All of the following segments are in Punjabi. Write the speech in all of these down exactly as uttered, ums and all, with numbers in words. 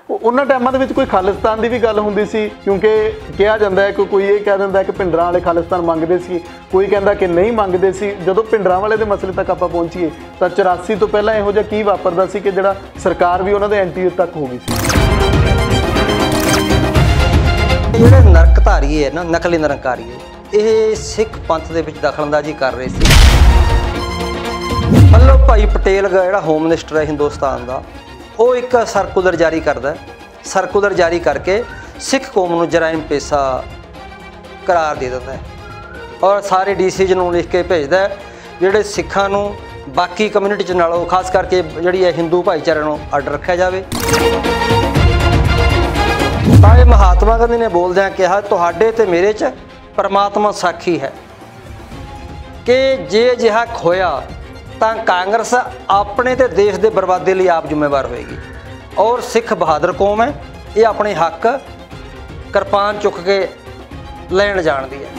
उन्होंने टाइमां दे विच कोई खालिस्तान की भी गल हुंदी सी, क्योंकि कहा जाता है कि कोई ये कह दिंदा है कि भिंडरां वाले खालिस्तान मंगदे सी, कोई कहता कि नहीं मंगदे सी। जदों भिंडरां वाले दे मसले तक आपां पहुंचीए तां चौरासी तो पहलां इहो जिहा की वापरदा सी कि जिहड़ा सरकार भी उन्हां दे एंटी तक हो गई सी। जिहड़े नरकधारी है ना, नकली निरंकारी ये सिख पंथ दे विच दखलअंदाजी कर रहे सी। वल्लभ भाई पटेल जिहड़ा होम मिनिस्टर है हिंदुस्तान का, वो एक सर्कुलर जारी करता है, सर्कुलर जारी करके सिख कौम नूं जराइम पेशा करार दे देता है और सारे डी सी जी नूं लिख के भेजदा है जिहड़े सिखां नूं बाकी कम्यूनिटी च नालों खास करके जिहड़ी है हिंदू भाईचारे नूं अड रखिया जावे। तां इह महात्मा गांधी ने बोलदिआं कहा तुहाडे ते मेरे च परमात्मा साखी है कि जे जिहा खोया ਤਾਂ ਕਾਂਗਰਸ ਆਪਣੇ ਤੇ देश के बर्बादी लिए आप जिम्मेवार होएगी और सिख बहादुर कौम है, ये अपने हक किरपान चुक के लैन जानती है।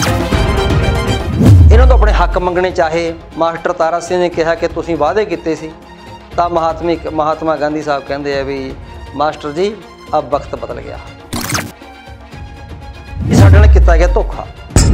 इन्हों तो अपने हक मंगने चाहे। मास्टर तारा सिंह ने कहा कि तुसीं वादे किए सी, तो महात्मा महात्मा गांधी साहब कहते हैं भी मास्टर जी अब वक्त बदल गया, साडे नाल कीता गया धोखा।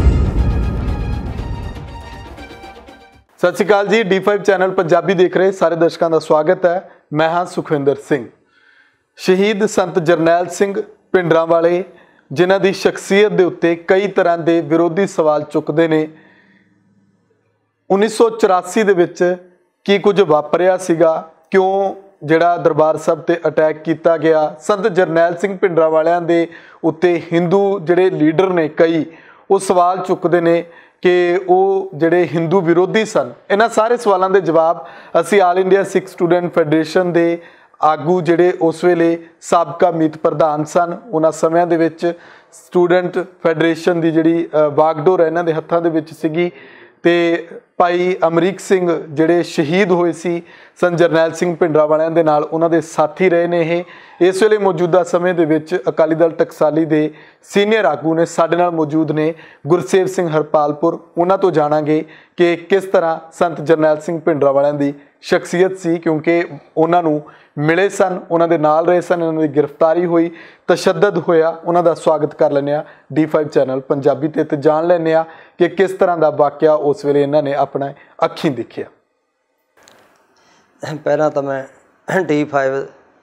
Sat Shri Akal ji, D five channel Punjabi देख रहे सारे दर्शकों का स्वागत है। मैं हाँ सुखविंदर सिंह। शहीद संत जरनैल सिंह भिंडरांवाले जिन्हां दी शख्सियत दे उत्ते कई तरह के विरोधी सवाल चुकते हैं। उन्नीस सौ चौरासी दे विच की कुछ वापरिया सीगा, क्यों जिहड़ा दरबार साहब ते अटैक किया गया, संत जरनैल सिंह भिंडरांवालियां दे उत्ते हिंदू जिहड़े लीडर ने कई वो सवाल चुकते हैं कि वो जिहड़े हिंदू विरोधी सन। इन्हां सारे सवालों के जवाब असी all India Sikh student federation के आगू जिहड़े उस वेले साबका मीत प्रधान सन, उन्हां समयां दे विच स्टूडेंट फैडरेशन की जिहड़ी वागडोर इन्हां दे हत्थां दे विच सीगी ते भाई अमरीक सिंह जिहड़े शहीद होए सी संत जरनैल सिंह भिंडरांवालियां दे नाल उन्हां दे साथी रहे ने। ये इस वेले मौजूदा समय दे विच अकाली दल टकसाली दे सीनियर आगू ने साडे नाल मौजूद ने गुरसेव सिंह हरपालपुर। उन्हां तो जाणांगे कि किस तरह संत जरनैल सिंह भिंडरांवालियां दी शख्सियत सी, क्योंकि उन्हां नूं मिले सन, उन्हां दे नाल रहे सन, उन्हां दी गिरफ्तारी हुई, तशद्दद होया। उन्हां दा स्वागत कर लैंदे आ डी फाइव चैनल पंजाबी ते ते जान लैंदे आ कि किस तरह का वाकया उस वेले इन्हां ने अपना अखीं देखिया। पहला तो मैं डी फाइव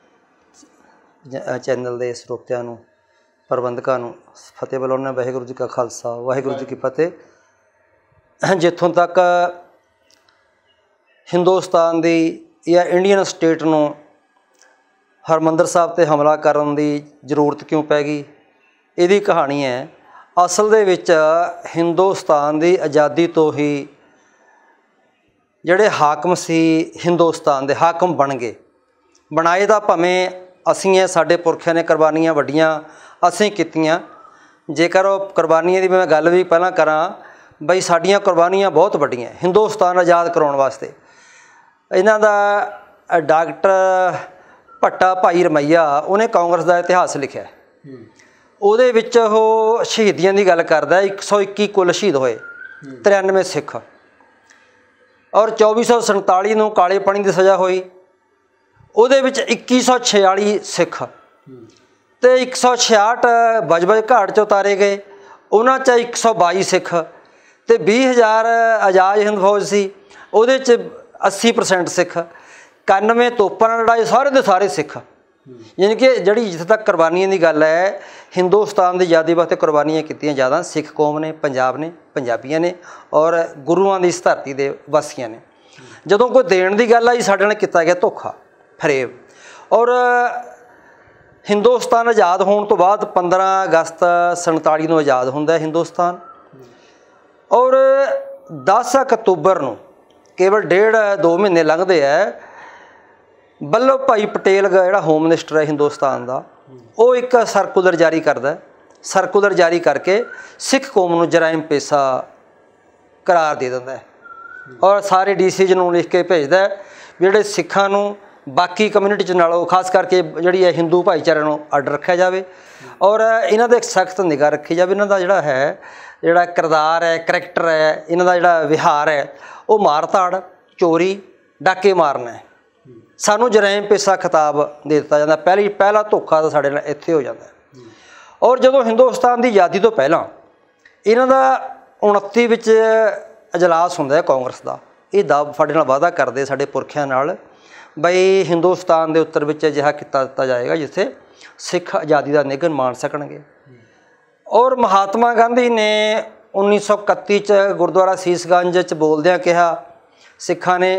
चैनल के ਸਰੋਤਿਆਂ ਨੂੰ प्रबंधकों ਨੂੰ फतेह बुलाउणा। वाहिगुरू जी का खालसा वाहिगुरू जी की फतेह। जिथों तक हिंदुस्तान की या इंडियन स्टेट ਨੂੰ हरमंदर साहब ते हमला करन दी जरूरत क्यों पै गई, इहदी कहानी है। असल दे विच हिंदुस्तान की आज़ादी तो ही जिहड़े हाकम सी हिंदुस्तान दे हाकम बन गए। बनाए तो भावें असीं है, साडे पुरखियां ने कुरबानियां वड्डियां असीं कीतियां। जेकर वो कुरबानियां दी मैं गल भी पहलां करां बई साडियां कुरबानियां बहुत वड्डियां हिंदुस्तान आज़ाद करवाउण वास्ते। इन्हां दा डॉक्टर भट्टा भाई रमैया उन्हें कांग्रेस का इतिहास लिखा, उहदे विच ओह शहीदियां दी गल करदा। एक सौ इक्की कुल शहीद होए, तिरानवे सिख और चौबी सौ संताली नूं काले पानी की सज़ा हुई। उहदे विच इक्की सौ छियाली सिख ते एक सौ छियाहठ बजबज घाट च उतारे गए। उन्हां च एक सौ बाई सिख ते बीस हज़ार आज़ाद हिंद फौज सी, उहदे च अस्सी परसेंट सिख। इक्यानवे तोपां नाल लड़ाए, सारे दे सारे सिख। यानी कि जिहड़ी जिथे तक कुरबानियां की गल है, हिंदुस्तान की आज़ादी वास्ते कुरबानियां कीतियां ज़्यादा सिख कौम ने, पंजाब ने, पंजाबियां ने और गुरुआं की इस धरती के वासियां ने। जदों कोई देण की गल आई साडे नाल कीता गया धोखा फरेब। और हिंदुस्तान आज़ाद होने तो बाद पंद्रह अगस्त संताली नूं आज़ाद हुंदा है हिंदुस्तान और दस अक्तूबर नूं केवल डेढ़ दो महीने लंघदे है, वल्लभ भाई पटेल जिहड़ा होम मिनिस्टर है हिंदुस्तान का, वो एक सर्कुलर जारी करता है। सर्कुलर जारी करके सिख कौम नूं जराइम पेशा करार दे दिंदा है और सारे डी सी जी नूं लिख के भेजदा है जिहड़े सिखां नूं बाकी कम्यूनिटी च नालों खास करके जिहड़ी है हिंदू भाईचारे नूं अड रखिया जावे और इन्हां ते सख्त निगाह रखी जावे। इन्हां दा जिहड़ा है जिहड़ा किरदार है, करैक्टर है, इन्हां दा जिहड़ा विहार है, वो मार धाड़, चोरी, डाके मारना है। ਸਾਨੂੰ ਜਰੈਮ ਪੇਸ਼ਾ ਖਿਤਾਬ ਦੇ ਦਿੱਤਾ ਜਾਂਦਾ। ਪਹਿਲੀ ਪਹਿਲਾ ਧੋਖਾ ਤਾਂ ਸਾਡੇ ਨਾਲ ਇੱਥੇ ਹੋ ਜਾਂਦਾ। ਔਰ ਜਦੋਂ ਹਿੰਦੁਸਤਾਨ ਦੀ ਆਜ਼ਾਦੀ ਤੋਂ ਪਹਿਲਾਂ ਇਹਨਾਂ ਦਾ ਉਨੱਤੀ ਵਿੱਚ ਅਜਲਾਸ ਹੁੰਦਾ ਹੈ ਕਾਂਗਰਸ ਦਾ, ਇਹ ਦਾ ਸਾਡੇ ਨਾਲ ਵਾਅਦਾ ਕਰਦੇ ਸਾਡੇ ਪੁਰਖਿਆਂ ਨਾਲ ਬਈ ਹਿੰਦੁਸਤਾਨ ਦੇ ਉੱਤਰ ਵਿੱਚ ਅਜਿਹਾ ਕੀਤਾ ਦਿੱਤਾ ਜਾਏਗਾ ਜਿੱਥੇ ਸਿੱਖ ਆਜ਼ਾਦੀ ਦਾ ਨਿਘਣ ਮਾਣ ਸਕਣਗੇ। ਔਰ ਮਹਾਤਮਾ ਗਾਂਧੀ ਨੇ ਉੱਨੀ ਸੌ ਇਕੱਤੀ 'ਚ ਗੁਰਦੁਆਰਾ ਸੀਸਗੰਜ 'ਚ ਬੋਲਦਿਆਂ ਕਿਹਾ, ਸਿੱਖਾਂ ਨੇ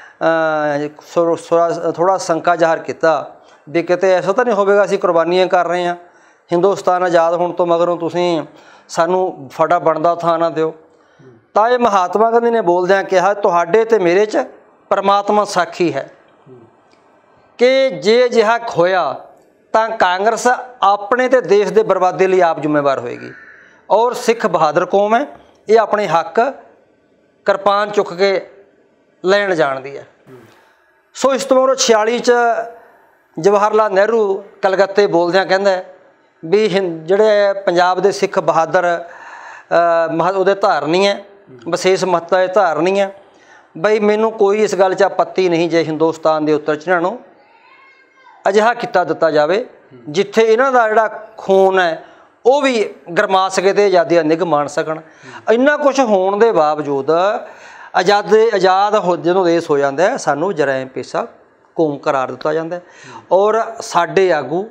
ਥੋੜ੍ਹਾ ਸ਼ੰਕਾ ਜ਼ਾਹਰ ਕੀਤਾ ਵੀ ਕਿਤੇ ਐਸਾ ਤਾਂ ਨਹੀਂ ਹੋਵੇਗਾ ਅਸੀਂ ਕੁਰਬਾਨੀਆਂ ਕਰ ਰਹੇ ਹਾਂ, ਹਿੰਦੁਸਤਾਨ ਆਜ਼ਾਦ ਹੋਣ ਤੋਂ ਮਗਰੋਂ ਤੁਸੀਂ ਸਾਨੂੰ ਸਾਡਾ ਬਣਦਾ ਥਾਂ ਨਾ ਦਿਓ। ਤਾਂ ਇਹ ਮਹਾਤਮਾ ਗਾਂਧੀ ਨੇ ਬੋਲਦਿਆਂ ਕਿਹਾ, ਤੁਹਾਡੇ ਅਤੇ ਮੇਰੇ 'ਚ ਪਰਮਾਤਮਾ ਸਾਖੀ ਹੈ ਕਿ ਜੇ ਅਜਿਹਾ ਹੋਇਆ ਤਾਂ ਕਾਂਗਰਸ ਆਪਣੇ ਅਤੇ ਦੇਸ਼ ਦੇ ਬਰਬਾਦੀ ਲਈ ਆਪ ਜ਼ਿੰਮੇਵਾਰ ਹੋਏਗੀ। ਔਰ ਸਿੱਖ ਬਹਾਦਰ ਕੌਮ ਹੈ, ਇਹ ਆਪਣੇ ਹੱਕ ਕਿਰਪਾਨ ਚੁੱਕ ਕੇ ਲੈਣ ਜਾਣਦੀ ਹੈ। ਸੋ ਇਸ ਤੋਂ ਮਗਰੋਂ ਛਿਆਲੀ 'ਚ ਜਵਾਹਰ ਲਾਲ ਨਹਿਰੂ ਕਲਕੱਤੇ ਬੋਲਦਿਆਂ ਕਹਿੰਦਾ ਵੀ ਹਿੰਦ ਜਿਹੜੇ ਪੰਜਾਬ ਦੇ ਸਿੱਖ ਬਹਾਦਰ ਮਹ ਉਹਦੇ ਧਾਰਨੀ ਹੈ, ਵਿਸ਼ੇਸ਼ ਮਹੱਤਤਾ ਦੇ ਧਾਰਨੀ ਹੈ ਬਈ ਮੈਨੂੰ ਕੋਈ ਇਸ ਗੱਲ 'ਚ ਆਪੱਤੀ ਨਹੀਂ ਜੇ ਹਿੰਦੁਸਤਾਨ ਦੇ ਉੱਤਰ 'ਚ ਇਹਨਾਂ ਨੂੰ ਅਜਿਹਾ ਕੀਤਾ ਦਿੱਤਾ ਜਾਵੇ ਜਿੱਥੇ ਇਹਨਾਂ ਦਾ ਜਿਹੜਾ ਖੂਨ ਹੈ ਉਹ ਵੀ ਗਰਮਾ ਸਕੇ ਅਤੇ ਆਜ਼ਾਦੀ ਦਾ ਨਿੱਘ ਮਾਣ ਸਕਣ। ਇੰਨਾ ਕੁਛ ਹੋਣ ਦੇ ਬਾਵਜੂਦ ਆਜ਼ਾਦ ਆਜ਼ਾਦ ਹੋ ਜਦੋਂ ਦੇਸ਼ ਹੋ ਜਾਂਦਾ ਹੈ ਸਾਨੂੰ ਜਰਾਇਮ ਪੇਸ਼ਾ ਕੌਮ ਕਰਾਰ ਦਿੱਤਾ ਜਾਂਦਾ। ਔਰ ਸਾਡੇ ਆਗੂ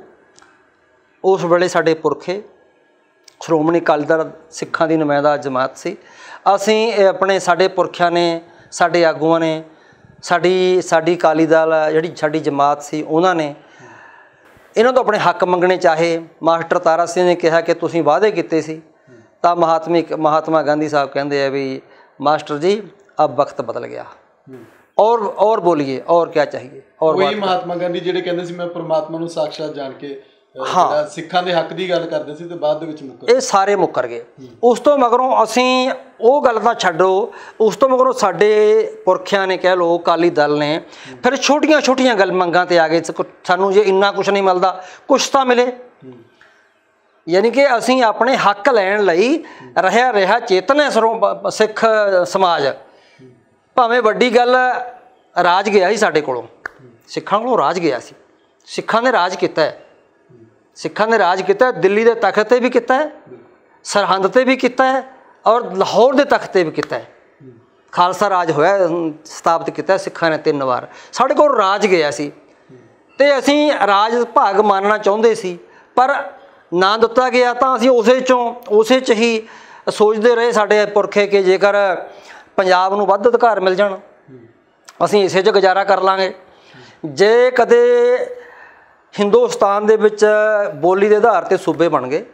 ਉਸ ਵੇਲੇ ਸਾਡੇ ਪੁਰਖੇ ਸ਼੍ਰੋਮਣੀ ਅਕਾਲੀ ਦਲ ਸਿੱਖਾਂ ਦੀ ਨੁਮਾਇੰਦਾ ਜਮਾਤ ਸੀ, ਅਸੀਂ ਆਪਣੇ ਸਾਡੇ ਪੁਰਖਿਆਂ ਨੇ ਸਾਡੇ ਆਗੂਆਂ ਨੇ ਸਾਡੀ ਸਾਡੀ ਅਕਾਲੀ ਦਲ ਜਿਹੜੀ ਸਾਡੀ ਜਮਾਤ ਸੀ ਉਹਨਾਂ ਨੇ ਇਹਨਾਂ ਤੋਂ ਆਪਣੇ ਹੱਕ ਮੰਗਣੇ ਚਾਹੇ। ਮਾਸਟਰ ਤਾਰਾ ਸਿੰਘ ਨੇ ਕਿਹਾ ਕਿ ਤੁਸੀਂ ਵਾਅਦੇ ਕੀਤੇ ਸੀ, ਤਾਂ ਮਹਾਤਮੀ ਮਹਾਤਮਾ ਗਾਂਧੀ ਸਾਹਿਬ ਕਹਿੰਦੇ ਆ ਵੀ ਮਾਸਟਰ ਜੀ ਅਬ ਵਕਤ ਬਦਲ ਗਿਆ ਔਰ ਔਰ ਬੋਲੀਏ ਔਰ ਕਿਆ ਚਾਹੀਏ। ਔਰ ਵਹੀ ਮਹਾਤਮਾ ਗਾਂਧੀ ਜਿਹੜੇ ਕਹਿੰਦੇ ਸੀ ਮੈਂ ਪਰਮਾਤਮਾ ਨੂੰ ਸਾਕਸ਼ਾਤ ਜਾਣ ਕੇ ਹਾਂ ਸਿੱਖਾਂ ਦੇ ਹੱਕ ਦੀ ਗੱਲ ਕਰਦੇ ਸੀ ਤੇ ਬਾਅਦ ਦੇ ਵਿੱਚ ਮੁੱਕਰ ਇਹ ਸਾਰੇ ਮੁੱਕਰ ਗਏ। ਉਸ ਤੋਂ ਮਗਰੋਂ ਅਸੀਂ ਉਹ ਗੱਲ ਤਾਂ ਛੱਡੋ, ਉਸ ਤੋਂ ਮਗਰੋਂ ਸਾਡੇ ਪੁਰਖਿਆਂ ਨੇ ਕਹਿ ਲਓ ਅਕਾਲੀ ਦਲ ਨੇ ਫਿਰ ਛੋਟੀਆਂ ਛੋਟੀਆਂ ਗੱਲ ਮੰਗਾਂ 'ਤੇ ਆ ਗਏ। ਸਾਨੂੰ ਜੇ ਇੰਨਾ ਕੁਛ ਨਹੀਂ ਮਿਲਦਾ ਕੁਛ ਤਾਂ ਮਿਲੇ, ਯਾਨੀ ਕਿ ਅਸੀਂ ਆਪਣੇ ਹੱਕ ਲੈਣ ਲਈ ਰਿਹਾ ਰਿਹਾ ਚੇਤਨ ਸਰੋਂ ਸਿੱਖ ਸਮਾਜ। ਭਾਵੇਂ ਵੱਡੀ ਗੱਲ ਰਾਜ ਗਿਆ ਸੀ ਸਾਡੇ ਕੋਲੋਂ, ਸਿੱਖਾਂ ਕੋਲੋਂ ਰਾਜ ਗਿਆ ਸੀ, ਸਿੱਖਾਂ ਨੇ ਰਾਜ ਕੀਤਾ ਹੈ, ਸਿੱਖਾਂ ਨੇ ਰਾਜ ਕੀਤਾ, ਦਿੱਲੀ ਦੇ ਤਖਤ 'ਤੇ ਵੀ ਕੀਤਾ ਹੈ, ਸਰਹੰਦ 'ਤੇ ਵੀ ਕੀਤਾ ਹੈ ਔਰ ਲਾਹੌਰ ਦੇ ਤਖਤ 'ਤੇ ਵੀ ਕੀਤਾ ਹੈ। ਖਾਲਸਾ ਰਾਜ ਹੋਇਆ ਸਥਾਪਿਤ ਕੀਤਾ ਸਿੱਖਾਂ ਨੇ ਤਿੰਨ ਵਾਰ। ਸਾਡੇ ਕੋਲ ਰਾਜ ਗਿਆ ਸੀ ਅਤੇ ਅਸੀਂ ਰਾਜ ਭਾਗ ਮਾਨਣਾ ਚਾਹੁੰਦੇ ਸੀ, ਪਰ ਨਾ ਦਿੱਤਾ ਗਿਆ ਤਾਂ ਅਸੀਂ ਉਸੇ 'ਚੋਂ ਉਸੇ 'ਚ ਹੀ ਸੋਚਦੇ ਰਹੇ ਸਾਡੇ ਪੁਰਖੇ ਕਿ ਜੇਕਰ ਪੰਜਾਬ ਨੂੰ ਵੱਧ ਅਧਿਕਾਰ ਮਿਲ ਜਾਣ ਅਸੀਂ ਇਸੇ 'ਚ ਗੁਜ਼ਾਰਾ ਕਰ ਲਾਂਗੇ। ਜੇ ਕਦੇ ਹਿੰਦੁਸਤਾਨ ਦੇ ਵਿੱਚ ਬੋਲੀ ਦੇ ਆਧਾਰ 'ਤੇ ਸੂਬੇ ਬਣ ਗਏ,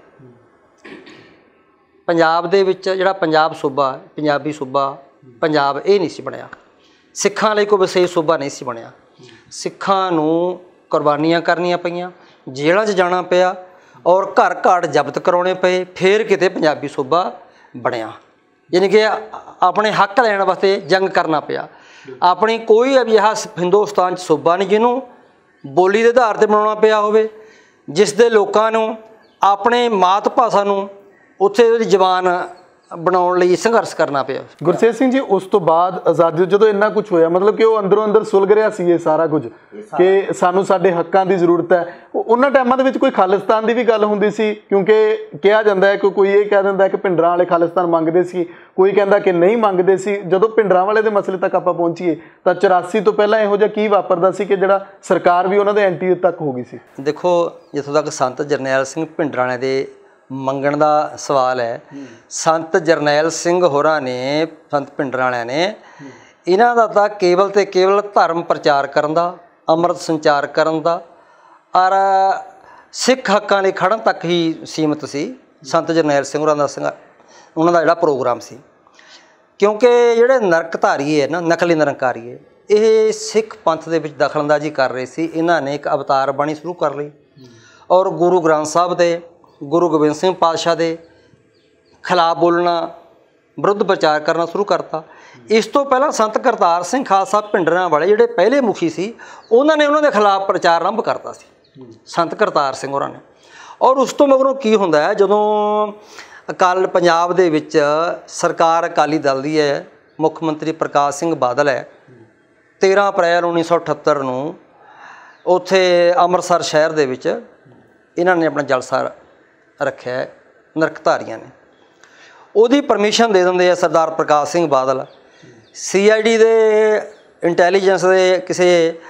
ਪੰਜਾਬ ਦੇ ਵਿੱਚ ਜਿਹੜਾ ਪੰਜਾਬ ਸੂਬਾ ਪੰਜਾਬੀ ਸੂਬਾ ਪੰਜਾਬ ਇਹ ਨਹੀਂ ਸੀ ਬਣਿਆ, ਸਿੱਖਾਂ ਲਈ ਕੋਈ ਵਿਸ਼ੇਸ਼ ਸੂਬਾ ਨਹੀਂ ਸੀ ਬਣਿਆ। ਸਿੱਖਾਂ ਨੂੰ ਕੁਰਬਾਨੀਆਂ ਕਰਨੀਆਂ ਪਈਆਂ, ਜੇਲ੍ਹਾਂ 'ਚ ਜਾਣਾ ਪਿਆ ਔਰ ਘਰ ਘਾਟ ਜ਼ਬਤ ਕਰਾਉਣੇ ਪਏ, ਫਿਰ ਕਿਤੇ ਪੰਜਾਬੀ ਸੂਬਾ ਬਣਿਆ। ਯਾਨੀ ਕਿ ਆਪਣੇ ਹੱਕ ਲੈਣ ਵਾਸਤੇ ਜੰਗ ਕਰਨਾ ਪਿਆ। ਆਪਣੀ ਕੋਈ ਅਜਿਹਾ ਹਿੰਦੁਸਤਾਨ 'ਚ ਸੂਬਾ ਨਹੀਂ ਜਿਹਨੂੰ ਬੋਲੀ ਦੇ ਆਧਾਰ 'ਤੇ ਬਣਾਉਣਾ ਪਿਆ ਹੋਵੇ, ਜਿਸ ਦੇ ਲੋਕਾਂ ਨੂੰ ਆਪਣੇ ਮਾਤ ਭਾਸ਼ਾ ਨੂੰ ਉੱਥੇ ਉਹਦੀ ਜ਼ਬਾਨ ਬਣਾਉਣ ਲਈ ਸੰਘਰਸ਼ ਕਰਨਾ ਪਿਆ। ਗੁਰਸੇਵਕ ਸਿੰਘ ਜੀ, ਉਸ ਤੋਂ ਬਾਅਦ ਆਜ਼ਾਦੀ ਜਦੋਂ ਇੰਨਾ ਕੁਝ ਹੋਇਆ, ਮਤਲਬ ਕਿ ਉਹ ਅੰਦਰੋਂ ਅੰਦਰ ਸੁਲਗ ਰਿਹਾ ਸੀ ਇਹ ਸਾਰਾ ਕੁਝ ਕਿ ਸਾਨੂੰ ਸਾਡੇ ਹੱਕਾਂ ਦੀ ਜ਼ਰੂਰਤ ਹੈ। ਉਹਨਾਂ ਟਾਈਮਾਂ ਦੇ ਵਿੱਚ ਕੋਈ ਖਾਲਿਸਤਾਨ ਦੀ ਵੀ ਗੱਲ ਹੁੰਦੀ ਸੀ, ਕਿਉਂਕਿ ਕਿਹਾ ਜਾਂਦਾ ਹੈ ਕਿ ਕੋਈ ਇਹ ਕਹਿ ਦਿੰਦਾ ਕਿ ਭਿੰਡਰਾਂ ਵਾਲੇ ਖਾਲਿਸਤਾਨ ਮੰਗਦੇ ਸੀ, ਕੋਈ ਕਹਿੰਦਾ ਕਿ ਨਹੀਂ ਮੰਗਦੇ ਸੀ। ਜਦੋਂ ਭਿੰਡਰਾਂ ਵਾਲੇ ਦੇ ਮਸਲੇ ਤੱਕ ਆਪਾਂ ਪਹੁੰਚੀਏ ਤਾਂ ਚੁਰਾਸੀ ਤੋਂ ਪਹਿਲਾਂ ਇਹੋ ਜਿਹਾ ਕੀ ਵਾਪਰਦਾ ਸੀ ਕਿ ਜਿਹੜਾ ਸਰਕਾਰ ਵੀ ਉਹਨਾਂ ਦੇ ਐਂਟੀ ਤੱਕ ਹੋ ਗਈ ਸੀ? ਦੇਖੋ, ਜਿੱਥੋਂ ਤੱਕ ਸੰਤ ਜਰਨੈਲ ਸਿੰਘ ਭਿੰਡਰਾਂ ਦੇ ਮੰਗਣ ਦਾ ਸਵਾਲ ਹੈ, ਸੰਤ ਜਰਨੈਲ ਸਿੰਘ ਹੋਰਾਂ ਨੇ, ਸੰਤ ਭਿੰਡਰਾਂ ਵਾਲਿਆਂ ਨੇ, ਇਹਨਾਂ ਦਾ ਤਾਂ ਕੇਵਲ ਅਤੇ ਕੇਵਲ ਧਰਮ ਪ੍ਰਚਾਰ ਕਰਨ ਦਾ, ਅੰਮ੍ਰਿਤ ਸੰਚਾਰ ਕਰਨ ਦਾ ਔਰ ਸਿੱਖ ਹੱਕਾਂ ਲਈ ਖੜ੍ਹਨ ਤੱਕ ਹੀ ਸੀਮਿਤ ਸੀ। ਸੰਤ ਜਰਨੈਲ ਸਿੰਘ ਹੋਰਾਂ ਦਾ ਸੰਘ ਉਹਨਾਂ ਦਾ ਜਿਹੜਾ ਪ੍ਰੋਗਰਾਮ ਸੀ, ਕਿਉਂਕਿ ਜਿਹੜੇ ਨਰਕਧਾਰੀਏ ਨਾ, ਨਕਲੀ ਨਿਰੰਕਾਰੀਏ, ਇਹ ਸਿੱਖ ਪੰਥ ਦੇ ਵਿੱਚ ਦਖਲਅੰਦਾਜ਼ੀ ਕਰ ਰਹੇ ਸੀ। ਇਹਨਾਂ ਨੇ ਇੱਕ ਅਵਤਾਰ ਬਾਣੀ ਸ਼ੁਰੂ ਕਰ ਲਈ ਔਰ ਗੁਰੂ ਗ੍ਰੰਥ ਸਾਹਿਬ ਦੇ, ਗੁਰੂ ਗੋਬਿੰਦ ਸਿੰਘ ਪਾਤਸ਼ਾਹ ਦੇ ਖਿਲਾਫ ਬੋਲਣਾ, ਵਿਰੁੱਧ ਪ੍ਰਚਾਰ ਕਰਨਾ ਸ਼ੁਰੂ ਕਰਤਾ। ਇਸ ਤੋਂ ਪਹਿਲਾਂ ਸੰਤ ਕਰਤਾਰ ਸਿੰਘ ਖਾਲਸਾ ਭਿੰਡਰਾਂ ਵਾਲੇ ਜਿਹੜੇ ਪਹਿਲੇ ਮੁਖੀ ਸੀ, ਉਹਨਾਂ ਨੇ ਉਹਨਾਂ ਦੇ ਖਿਲਾਫ ਪ੍ਰਚਾਰ ਆਰੰਭ ਕਰਤਾ ਸੀ, ਸੰਤ ਕਰਤਾਰ ਸਿੰਘ ਹੋਰਾਂ ਨੇ। ਔਰ ਉਸ ਤੋਂ ਮਗਰੋਂ ਕੀ ਹੁੰਦਾ ਹੈ, ਜਦੋਂ ਅਕਾਲ ਪੰਜਾਬ ਦੇ ਵਿੱਚ ਸਰਕਾਰ ਅਕਾਲੀ ਦਲ ਦੀ ਹੈ, ਮੁੱਖ ਮੰਤਰੀ ਪ੍ਰਕਾਸ਼ ਸਿੰਘ ਬਾਦਲ ਹੈ, तेरह अप्रैल उन्नीस सौ अठहत्तर ਨੂੰ ਉੱਥੇ ਅੰਮ੍ਰਿਤਸਰ ਸ਼ਹਿਰ ਦੇ ਵਿੱਚ ਇਹਨਾਂ ਨੇ ਆਪਣਾ ਜਲਸਾ ਰੱਖਿਆ ਨਰਕਧਾਰੀਆਂ ਨੇ। ਉਹਦੀ ਪਰਮਿਸ਼ਨ ਦੇ ਦਿੰਦੇ ਆ Sardar Parkash Singh Badal. C I D ਦੇ ਇੰਟੈਲੀਜੈਂਸ ਦੇ ਕਿਸੇ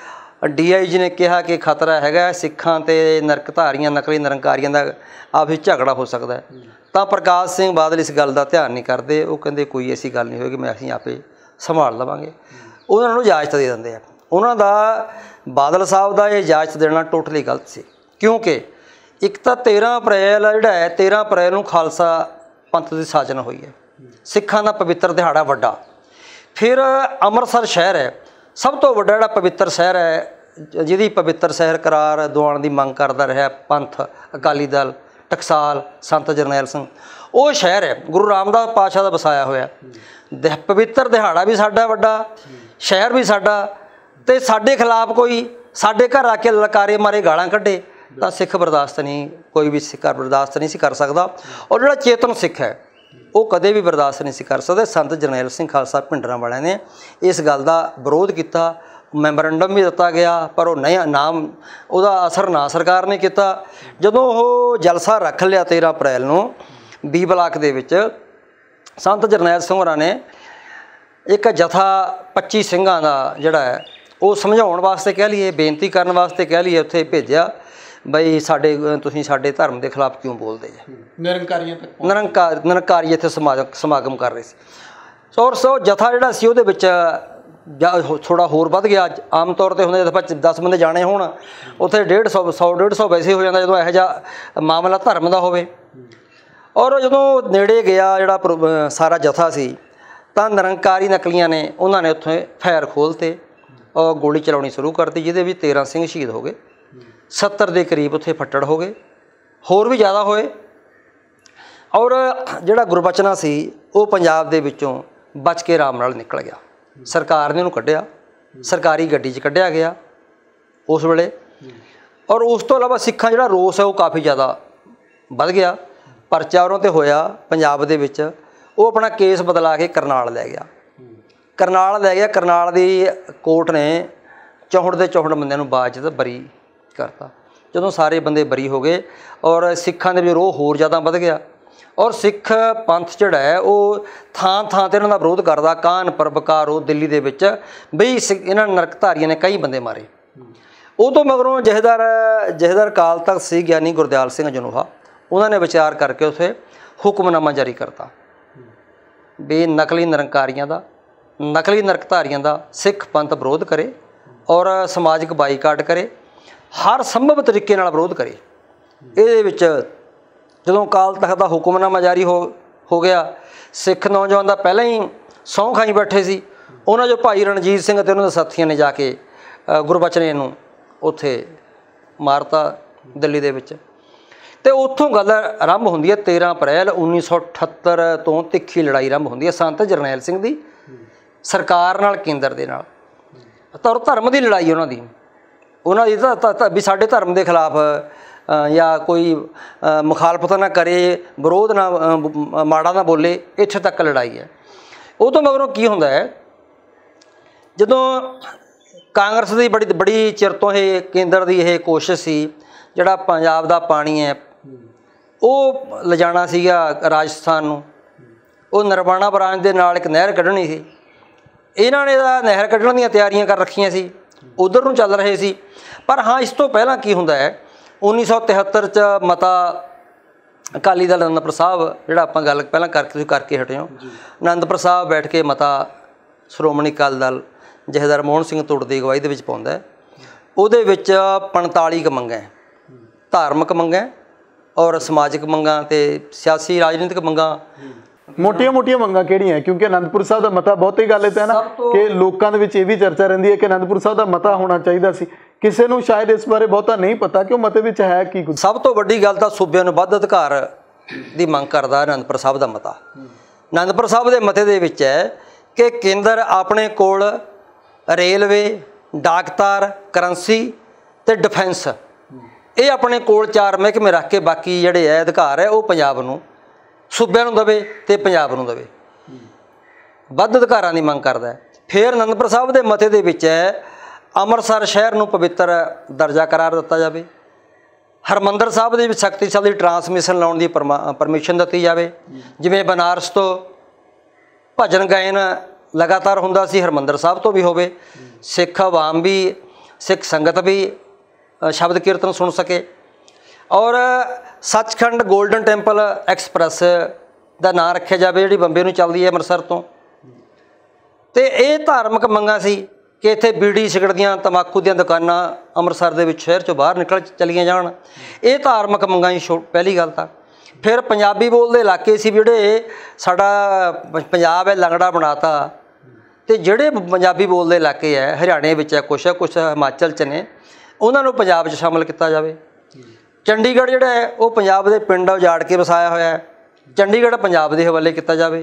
ਡੀ ਆਈ ਜੀ ਨੇ ਕਿਹਾ ਕਿ ਖਤਰਾ ਹੈਗਾ ਸਿੱਖਾਂ ਅਤੇ ਨਰਕਧਾਰੀਆਂ ਨਕਲੀ ਨਿਰੰਕਾਰੀਆਂ ਦਾ ਆਪਸ ਵਿੱਚ ਝਗੜਾ ਹੋ ਸਕਦਾ, ਤਾਂ ਪ੍ਰਕਾਸ਼ ਸਿੰਘ ਬਾਦਲ ਇਸ ਗੱਲ ਦਾ ਧਿਆਨ ਨਹੀਂ ਕਰਦੇ। ਉਹ ਕਹਿੰਦੇ ਕੋਈ ਐਸੀ ਗੱਲ ਨਹੀਂ ਹੋਏਗੀ, ਮੈਂ ਅਸੀਂ ਆਪੇ ਸੰਭਾਲ ਲਵਾਂਗੇ। ਉਹਨਾਂ ਨੂੰ ਇਜਾਜ਼ਤ ਦੇ ਦਿੰਦੇ ਆ। ਉਹਨਾਂ ਦਾ ਬਾਦਲ ਸਾਹਿਬ ਦਾ ਇਹ ਇਜਾਜ਼ਤ ਦੇਣਾ ਟੋਟਲੀ ਗਲਤ ਸੀ, ਕਿਉਂਕਿ ਇੱਕ ਤਾਂ ਤੇਰ੍ਹਾਂ ਅਪ੍ਰੈਲ ਜਿਹੜਾ ਹੈ ਤੇਰ੍ਹਾਂ ਅਪ੍ਰੈਲ ਨੂੰ ਖਾਲਸਾ ਪੰਥ ਦੀ ਸਾਜਨਾ ਹੋਈ ਹੈ, ਸਿੱਖਾਂ ਦਾ ਪਵਿੱਤਰ ਦਿਹਾੜਾ ਵੱਡਾ। ਫਿਰ ਅੰਮ੍ਰਿਤਸਰ ਸ਼ਹਿਰ ਹੈ ਸਭ ਤੋਂ ਵੱਡਾ ਜਿਹੜਾ ਪਵਿੱਤਰ ਸ਼ਹਿਰ ਹੈ, ਜਿਹਦੀ ਪਵਿੱਤਰ ਸ਼ਹਿਰ ਕਰਾਰ ਦਿਵਾਉਣ ਦੀ ਮੰਗ ਕਰਦਾ ਰਿਹਾ ਪੰਥ, ਅਕਾਲੀ ਦਲ, ਟਕਸਾਲ, ਸੰਤ ਜਰਨੈਲ ਸਿੰਘ। ਉਹ ਸ਼ਹਿਰ ਹੈ ਗੁਰੂ ਰਾਮਦਾਸ ਪਾਤਸ਼ਾਹ ਦਾ ਵਸਾਇਆ ਹੋਇਆ। ਦ ਪਵਿੱਤਰ ਦਿਹਾੜਾ ਵੀ ਸਾਡਾ ਵੱਡਾ, ਸ਼ਹਿਰ ਵੀ ਸਾਡਾ, ਅਤੇ ਸਾਡੇ ਖਿਲਾਫ ਕੋਈ ਸਾਡੇ ਘਰ ਆ ਕੇ ਲਲਕਾਰੇ ਮਾਰੇ ਗਾਲਾਂ ਕੱਢੇ ਤਾਂ ਸਿੱਖ ਬਰਦਾਸ਼ਤ ਨਹੀਂ, ਕੋਈ ਵੀ ਸਿੱਖ ਬਰਦਾਸ਼ਤ ਨਹੀਂ ਸੀ ਕਰ ਸਕਦਾ। ਔਰ ਜਿਹੜਾ ਚੇਤਨ ਸਿੱਖ ਹੈ ਉਹ ਕਦੇ ਵੀ ਬਰਦਾਸ਼ਤ ਨਹੀਂ ਸੀ ਕਰ ਸਕਦੇ। ਸੰਤ ਜਰਨੈਲ ਸਿੰਘ ਖਾਲਸਾ ਭਿੰਡਰਾਂ ਵਾਲਿਆਂ ਨੇ ਇਸ ਗੱਲ ਦਾ ਵਿਰੋਧ ਕੀਤਾ, ਮੈਮੋਰੰਡਮ ਵੀ ਦਿੱਤਾ ਗਿਆ, ਪਰ ਉਹ ਨਹੀਂ ਨਾਮ ਉਹਦਾ ਅਸਰ ਨਾ ਸਰਕਾਰ ਨੇ ਕੀਤਾ। ਜਦੋਂ ਉਹ ਜਲਸਾ ਰੱਖ ਲਿਆ ਤੇਰ੍ਹਾਂ ਅਪ੍ਰੈਲ ਨੂੰ ਬੀ ਬਲਾਕ ਦੇ ਵਿੱਚ, ਸੰਤ ਜਰਨੈਲ ਸਿੰਘ ਹੋਰਾਂ ਨੇ ਇੱਕ ਜਥਾ ਪੱਚੀ ਸਿੰਘਾਂ ਦਾ ਜਿਹੜਾ ਹੈ ਉਹ ਸਮਝਾਉਣ ਵਾਸਤੇ ਕਹਿ ਲਈਏ, ਬੇਨਤੀ ਕਰਨ ਵਾਸਤੇ ਕਹਿ ਲਈਏ, ਉੱਥੇ ਭੇਜਿਆ ਬਈ ਸਾਡੇ ਤੁਸੀਂ ਸਾਡੇ ਧਰਮ ਦੇ ਖਿਲਾਫ ਕਿਉਂ ਬੋਲਦੇ ਜੇ। ਨਿਰੰਕਾਰੀਆਂ ਤੱਕ ਨਿਰੰਕਾਰ ਨਿਰੰਕਾਰੀ ਇੱਥੇ ਸਮਾਗਮ ਸਮਾਗਮ ਕਰ ਰਹੇ ਸੀ। ਸੋ ਸੋ ਜਥਾ ਜਿਹੜਾ ਸੀ ਉਹਦੇ ਵਿੱਚ ਥੋੜ੍ਹਾ ਹੋਰ ਵੱਧ ਗਿਆ। ਆਮ ਤੌਰ 'ਤੇ ਹੁੰਦੇ ਜਦੋਂ ਦਸ ਬੰਦੇ ਜਾਣੇ ਹੋਣ ਉੱਥੇ ਡੇਢ ਸੌ ਸੌ ਡੇਢ ਸੌ ਵੈਸੇ ਹੋ ਜਾਂਦਾ ਜਦੋਂ ਇਹੋ ਜਿਹਾ ਮਾਮਲਾ ਧਰਮ ਦਾ ਹੋਵੇ। ਔਰ ਜਦੋਂ ਨੇੜੇ ਗਿਆ ਜਿਹੜਾ ਸਾਰਾ ਜਥਾ ਸੀ ਤਾਂ ਨਿਰੰਕਾਰੀ ਨਕਲੀਆਂ ਨੇ ਉਹਨਾਂ ਨੇ ਉੱਥੇ ਫਾਇਰ ਖੋਲ੍ਹਤੇ ਔਰ ਗੋਲੀ ਚਲਾਉਣੀ ਸ਼ੁਰੂ ਕਰਤੀ, ਜਿਹਦੇ ਵਿੱਚ ਤੇਰ੍ਹਾਂ ਸਿੰਘ ਸ਼ਹੀਦ ਹੋ ਗਏ, ਸੱਤਰ ਦੇ ਕਰੀਬ ਉੱਥੇ ਫੱਟੜ ਹੋ ਗਏ, ਹੋਰ ਵੀ ਜ਼ਿਆਦਾ ਹੋਏ। ਔਰ ਜਿਹੜਾ ਗੁਰਬਚਨਾ ਸੀ ਉਹ ਪੰਜਾਬ ਦੇ ਵਿੱਚੋਂ ਬਚ ਕੇ ਆਰਾਮ ਨਾਲ ਨਿਕਲ ਗਿਆ। ਸਰਕਾਰ ਨੇ ਉਹਨੂੰ ਕੱਢਿਆ, ਸਰਕਾਰੀ ਗੱਡੀ 'ਚ ਕੱਢਿਆ ਗਿਆ ਉਸ ਵੇਲੇ। ਔਰ ਉਸ ਤੋਂ ਇਲਾਵਾ ਸਿੱਖਾਂ ਜਿਹੜਾ ਰੋਸ ਹੈ ਉਹ ਕਾਫੀ ਜ਼ਿਆਦਾ ਵੱਧ ਗਿਆ। ਪਰਚਾ ਉਹਨਾਂ 'ਤੇ ਹੋਇਆ ਪੰਜਾਬ ਦੇ ਵਿੱਚ। ਉਹ ਆਪਣਾ ਕੇਸ ਬਦਲਾ ਕੇ ਕਰਨਾਲ ਲੈ ਗਿਆ ਕਰਨਾਲ ਲੈ ਗਿਆ ਕਰਨਾਲ ਦੀ ਕੋਰਟ ਨੇ ਚੌਂਹਠ ਦੇ ਚੌਂਹਠ ਬੰਦਿਆਂ ਨੂੰ ਬਾਅਦ 'ਚ ਬਰੀ ਕਰਤਾ। ਜਦੋਂ ਸਾਰੇ ਬੰਦੇ ਬਰੀ ਹੋ ਗਏ ਔਰ ਸਿੱਖਾਂ ਦੇ ਵਿੱਚ ਰੋਹ ਹੋਰ ਜ਼ਿਆਦਾ ਵੱਧ ਗਿਆ। ਔਰ ਸਿੱਖ ਪੰਥ ਜਿਹੜਾ ਹੈ ਉਹ ਥਾਂ ਥਾਂ 'ਤੇ ਇਹਨਾਂ ਦਾ ਵਿਰੋਧ ਕਰਦਾ। ਕਾਨਪੁਰ, ਬਕਾਰੋ, ਦਿੱਲੀ ਦੇ ਵਿੱਚ ਬਈ ਇਹਨਾਂ ਨਰਕਧਾਰੀਆਂ ਨੇ ਕਈ ਬੰਦੇ ਮਾਰੇ। ਉਹ ਤੋਂ ਮਗਰੋਂ ਜਥੇਦਾਰ ਜਥੇਦਾਰ ਅਕਾਲ ਤਖ਼ਤ ਸੀ ਗਿਆਨੀ ਗੁਰਦਿਆਲ ਸਿੰਘ ਜਨੋਹਾ, ਉਹਨਾਂ ਨੇ ਵਿਚਾਰ ਕਰਕੇ ਉੱਥੇ ਹੁਕਮਨਾਮਾ ਜਾਰੀ ਕਰਤਾ ਵੀ ਨਕਲੀ ਨਿਰੰਕਾਰੀਆਂ ਦਾ, ਨਕਲੀ ਨਰਕਧਾਰੀਆਂ ਦਾ ਸਿੱਖ ਪੰਥ ਵਿਰੋਧ ਕਰੇ ਔਰ ਸਮਾਜਿਕ ਬਾਈਕਾਟ ਕਰੇ, ਹਰ ਸੰਭਵ ਤਰੀਕੇ ਨਾਲ ਵਿਰੋਧ ਕਰੇ। ਇਹਦੇ ਵਿੱਚ ਜਦੋਂ ਅਕਾਲ ਤਖ਼ਤ ਦਾ ਹੁਕਮਨਾਮਾ ਜਾਰੀ ਹੋ ਹੋ ਗਿਆ, ਸਿੱਖ ਨੌਜਵਾਨ ਦਾ ਪਹਿਲਾਂ ਹੀ ਸਹੁੰ ਖਾਈ ਬੈਠੇ ਸੀ। ਉਹਨਾਂ 'ਚੋਂ ਭਾਈ ਰਣਜੀਤ ਸਿੰਘ ਅਤੇ ਉਹਨਾਂ ਦੇ ਸਾਥੀਆਂ ਨੇ ਜਾ ਕੇ ਗੁਰਬਚਨੇ ਨੂੰ ਉੱਥੇ ਮਾਰਤਾ ਦਿੱਲੀ ਦੇ ਵਿੱਚ। ਅਤੇ ਉੱਥੋਂ ਗੱਲ ਆਰੰਭ ਹੁੰਦੀ ਹੈ ਤੇਰ੍ਹਾਂ ਅਪ੍ਰੈਲ ਉੱਨੀ ਸੌ ਅਠੱਤਰ ਤੋਂ ਤਿੱਖੀ ਲੜਾਈ ਆਰੰਭ ਹੁੰਦੀ ਹੈ ਸੰਤ ਜਰਨੈਲ ਸਿੰਘ ਦੀ ਸਰਕਾਰ ਨਾਲ, ਕੇਂਦਰ ਦੇ ਨਾਲ। ਤਾਂ ਧਰਮ ਦੀ ਲੜਾਈ ਉਹਨਾਂ ਦੀ ਉਹਨਾਂ ਦੀ ਤਾਂ ਵੀ ਸਾਡੇ ਧਰਮ ਦੇ ਖਿਲਾਫ ਜਾਂ ਕੋਈ ਮੁਖਾਲਫਤ ਨਾ ਕਰੇ, ਵਿਰੋਧ ਨਾ ਮਾੜਾ ਨਾ ਬੋਲੇ, ਇੱਥੇ ਤੱਕ ਲੜਾਈ ਹੈ। ਉਹ ਤੋਂ ਮਗਰੋਂ ਕੀ ਹੁੰਦਾ ਹੈ, ਜਦੋਂ ਕਾਂਗਰਸ ਦੀ ਬੜੀ ਬੜੀ ਚਿਰ ਤੋਂ ਇਹ ਕੇਂਦਰ ਦੀ ਇਹ ਕੋਸ਼ਿਸ਼ ਸੀ ਜਿਹੜਾ ਪੰਜਾਬ ਦਾ ਪਾਣੀ ਹੈ ਉਹ ਲਿਜਾਣਾ ਸੀਗਾ ਰਾਜਸਥਾਨ ਨੂੰ। ਉਹ ਨਰਵਾਣਾ ਬ੍ਰਾਂਚ ਦੇ ਨਾਲ ਇੱਕ ਨਹਿਰ ਕੱਢਣੀ ਸੀ। ਇਹਨਾਂ ਨੇ ਤਾਂ ਨਹਿਰ ਕੱਢਣ ਦੀਆਂ ਤਿਆਰੀਆਂ ਕਰ ਰੱਖੀਆਂ ਸੀ, ਉੱਧਰ ਨੂੰ ਚੱਲ ਰਹੇ ਸੀ। ਪਰ ਹਾਂ ਇਸ ਤੋਂ ਪਹਿਲਾਂ ਕੀ ਹੁੰਦਾ ਹੈ, ਉੱਨੀ ਸੌ ਤਿਹੱਤਰ 'ਚ ਮਤਾ ਅਕਾਲੀ ਦਲ ਅਨੰਦਪੁਰ ਸਾਹਿਬ ਜਿਹੜਾ ਆਪਾਂ ਗੱਲ ਪਹਿਲਾਂ ਕਰਕੇ ਤੁਸੀਂ ਕਰਕੇ ਹਟੇ ਹੋ, ਅਨੰਦਪੁਰ ਸਾਹਿਬ ਬੈਠ ਕੇ ਮਤਾ ਸ਼੍ਰੋਮਣੀ ਅਕਾਲੀ ਦਲ ਜਥੇਦਾਰ ਮੋਹਨ ਸਿੰਘ ਤੁੜ ਦੀ ਅਗਵਾਈ ਦੇ ਵਿੱਚ ਪਾਉਂਦਾ ਹੈ। ਉਹਦੇ ਵਿੱਚ ਪੰਤਾਲੀ ਕੁ ਮੰਗਾਂ, ਧਾਰਮਿਕ ਮੰਗਾਂ ਔਰ ਸਮਾਜਿਕ ਮੰਗਾਂ ਅਤੇ ਸਿਆਸੀ ਰਾਜਨੀਤਿਕ ਮੰਗਾਂ। ਮੋਟੀਆਂ ਮੋਟੀਆਂ ਮੰਗਾਂ ਕਿਹੜੀਆਂ? ਕਿਉਂਕਿ ਅਨੰਦਪੁਰ ਸਾਹਿਬ ਦਾ ਮਤਾ ਬਹੁਤੀ ਗੱਲ ਇਹ ਤਾਂ ਹੈ ਨਾ ਕਿ ਲੋਕਾਂ ਦੇ ਵਿੱਚ ਇਹ ਵੀ ਚਰਚਾ ਰਹਿੰਦੀ ਹੈ ਕਿ ਅਨੰਦਪੁਰ ਸਾਹਿਬ ਦਾ ਮਤਾ ਹੋਣਾ ਚਾਹੀਦਾ ਸੀ। ਕਿਸੇ ਨੂੰ ਸ਼ਾਇਦ ਇਸ ਬਾਰੇ ਬਹੁਤਾ ਨਹੀਂ ਪਤਾ ਕਿ ਉਹ ਮਤੇ ਵਿੱਚ ਹੈ ਕੀ ਕੁਝ। ਸਭ ਤੋਂ ਵੱਡੀ ਗੱਲ ਤਾਂ ਸੂਬਿਆਂ ਨੂੰ ਵੱਧ ਅਧਿਕਾਰ ਦੀ ਮੰਗ ਕਰਦਾ ਅਨੰਦਪੁਰ ਸਾਹਿਬ ਦਾ ਮਤਾ। ਅਨੰਦਪੁਰ ਸਾਹਿਬ ਦੇ ਮਤੇ ਦੇ ਵਿੱਚ ਹੈ ਕਿ ਕੇਂਦਰ ਆਪਣੇ ਕੋਲ ਰੇਲਵੇ, ਡਾਕਤਾਰ, ਕਰੰਸੀ ਅਤੇ ਡਿਫੈਂਸ, ਇਹ ਆਪਣੇ ਕੋਲ ਚਾਰ ਮਹਿਕਮੇ ਰੱਖ ਕੇ ਬਾਕੀ ਜਿਹੜੇ ਹੈ ਅਧਿਕਾਰ ਹੈ ਉਹ ਪੰਜਾਬ ਨੂੰ, ਸੂਬਿਆਂ ਨੂੰ ਦੇਵੇ ਅਤੇ ਪੰਜਾਬ ਨੂੰ ਦੇਵੇ। ਵੱਧ ਅਧਿਕਾਰਾਂ ਦੀ ਮੰਗ ਕਰਦਾ ਹੈ। ਫਿਰ ਅਨੰਦਪੁਰ ਸਾਹਿਬ ਦੇ ਮਤੇ ਦੇ ਵਿੱਚ ਹੈ ਅੰਮ੍ਰਿਤਸਰ ਸ਼ਹਿਰ ਨੂੰ ਪਵਿੱਤਰ ਦਰਜਾ ਕਰਾਰ ਦਿੱਤਾ ਜਾਵੇ, ਹਰਿਮੰਦਰ ਸਾਹਿਬ ਦੇ ਵਿੱਚ ਸ਼ਕਤੀਸ਼ਾਲੀ ਟਰਾਂਸਮਿਸ਼ਨ ਲਾਉਣ ਦੀ ਪਰਮਾ ਪਰਮਿਸ਼ਨ ਦਿੱਤੀ ਜਾਵੇ। ਜਿਵੇਂ ਬਨਾਰਸ ਤੋਂ ਭਜਨ ਗਾਇਨ ਲਗਾਤਾਰ ਹੁੰਦਾ ਸੀ, ਹਰਿਮੰਦਰ ਸਾਹਿਬ ਤੋਂ ਵੀ ਹੋਵੇ, ਸਿੱਖ ਆਵਾਮ ਵੀ, ਸਿੱਖ ਸੰਗਤ ਵੀ ਸ਼ਬਦ ਕੀਰਤਨ ਸੁਣ ਸਕੇ। ਔਰ ਸੱਚਖੰਡ ਗੋਲਡਨ ਟੈਂਪਲ ਐਕਸਪ੍ਰੈਸ ਦਾ ਨਾਂ ਰੱਖਿਆ ਜਾਵੇ, ਜਿਹੜੀ ਬੰਬੇ ਨੂੰ ਚੱਲਦੀ ਹੈ ਅੰਮ੍ਰਿਤਸਰ ਤੋਂ। ਅਤੇ ਇਹ ਧਾਰਮਿਕ ਮੰਗਾਂ ਸੀ ਕਿ ਇੱਥੇ ਬੀੜੀ ਸਿਗਰਟ ਦੀਆਂ ਤੰਬਾਕੂ ਦੀਆਂ ਦੁਕਾਨਾਂ ਅੰਮ੍ਰਿਤਸਰ ਦੇ ਵਿੱਚ ਸ਼ਹਿਰ 'ਚੋਂ ਬਾਹਰ ਨਿਕਲ ਚਲੀਆਂ ਜਾਣ। ਇਹ ਧਾਰਮਿਕ ਮੰਗਾਂ ਦੀ ਛੋ ਪਹਿਲੀ ਗੱਲ ਤਾਂ। ਫਿਰ ਪੰਜਾਬੀ ਬੋਲਦੇ ਇਲਾਕੇ ਸੀ ਜਿਹੜੇ ਸਾਡਾ ਪੰਜਾਬ ਹੈ ਲੰਗੜਾ ਬਣਾਤਾ, ਅਤੇ ਜਿਹੜੇ ਪੰਜਾਬੀ ਬੋਲਦੇ ਇਲਾਕੇ ਹੈ ਹਰਿਆਣੇ ਵਿੱਚ ਹੈ, ਕੁਛ ਹੈ ਕੁਛ ਹਿਮਾਚਲ 'ਚ ਨੇ, ਉਹਨਾਂ ਨੂੰ ਪੰਜਾਬ 'ਚ ਸ਼ਾਮਿਲ ਕੀਤਾ ਜਾਵੇ। ਚੰਡੀਗੜ੍ਹ ਜਿਹੜਾ ਹੈ ਉਹ ਪੰਜਾਬ ਦੇ ਪਿੰਡ ਉਜਾੜ ਕੇ ਵਸਾਇਆ ਹੋਇਆ ਹੈ, ਚੰਡੀਗੜ੍ਹ ਪੰਜਾਬ ਦੇ ਹਵਾਲੇ ਕੀਤਾ ਜਾਵੇ।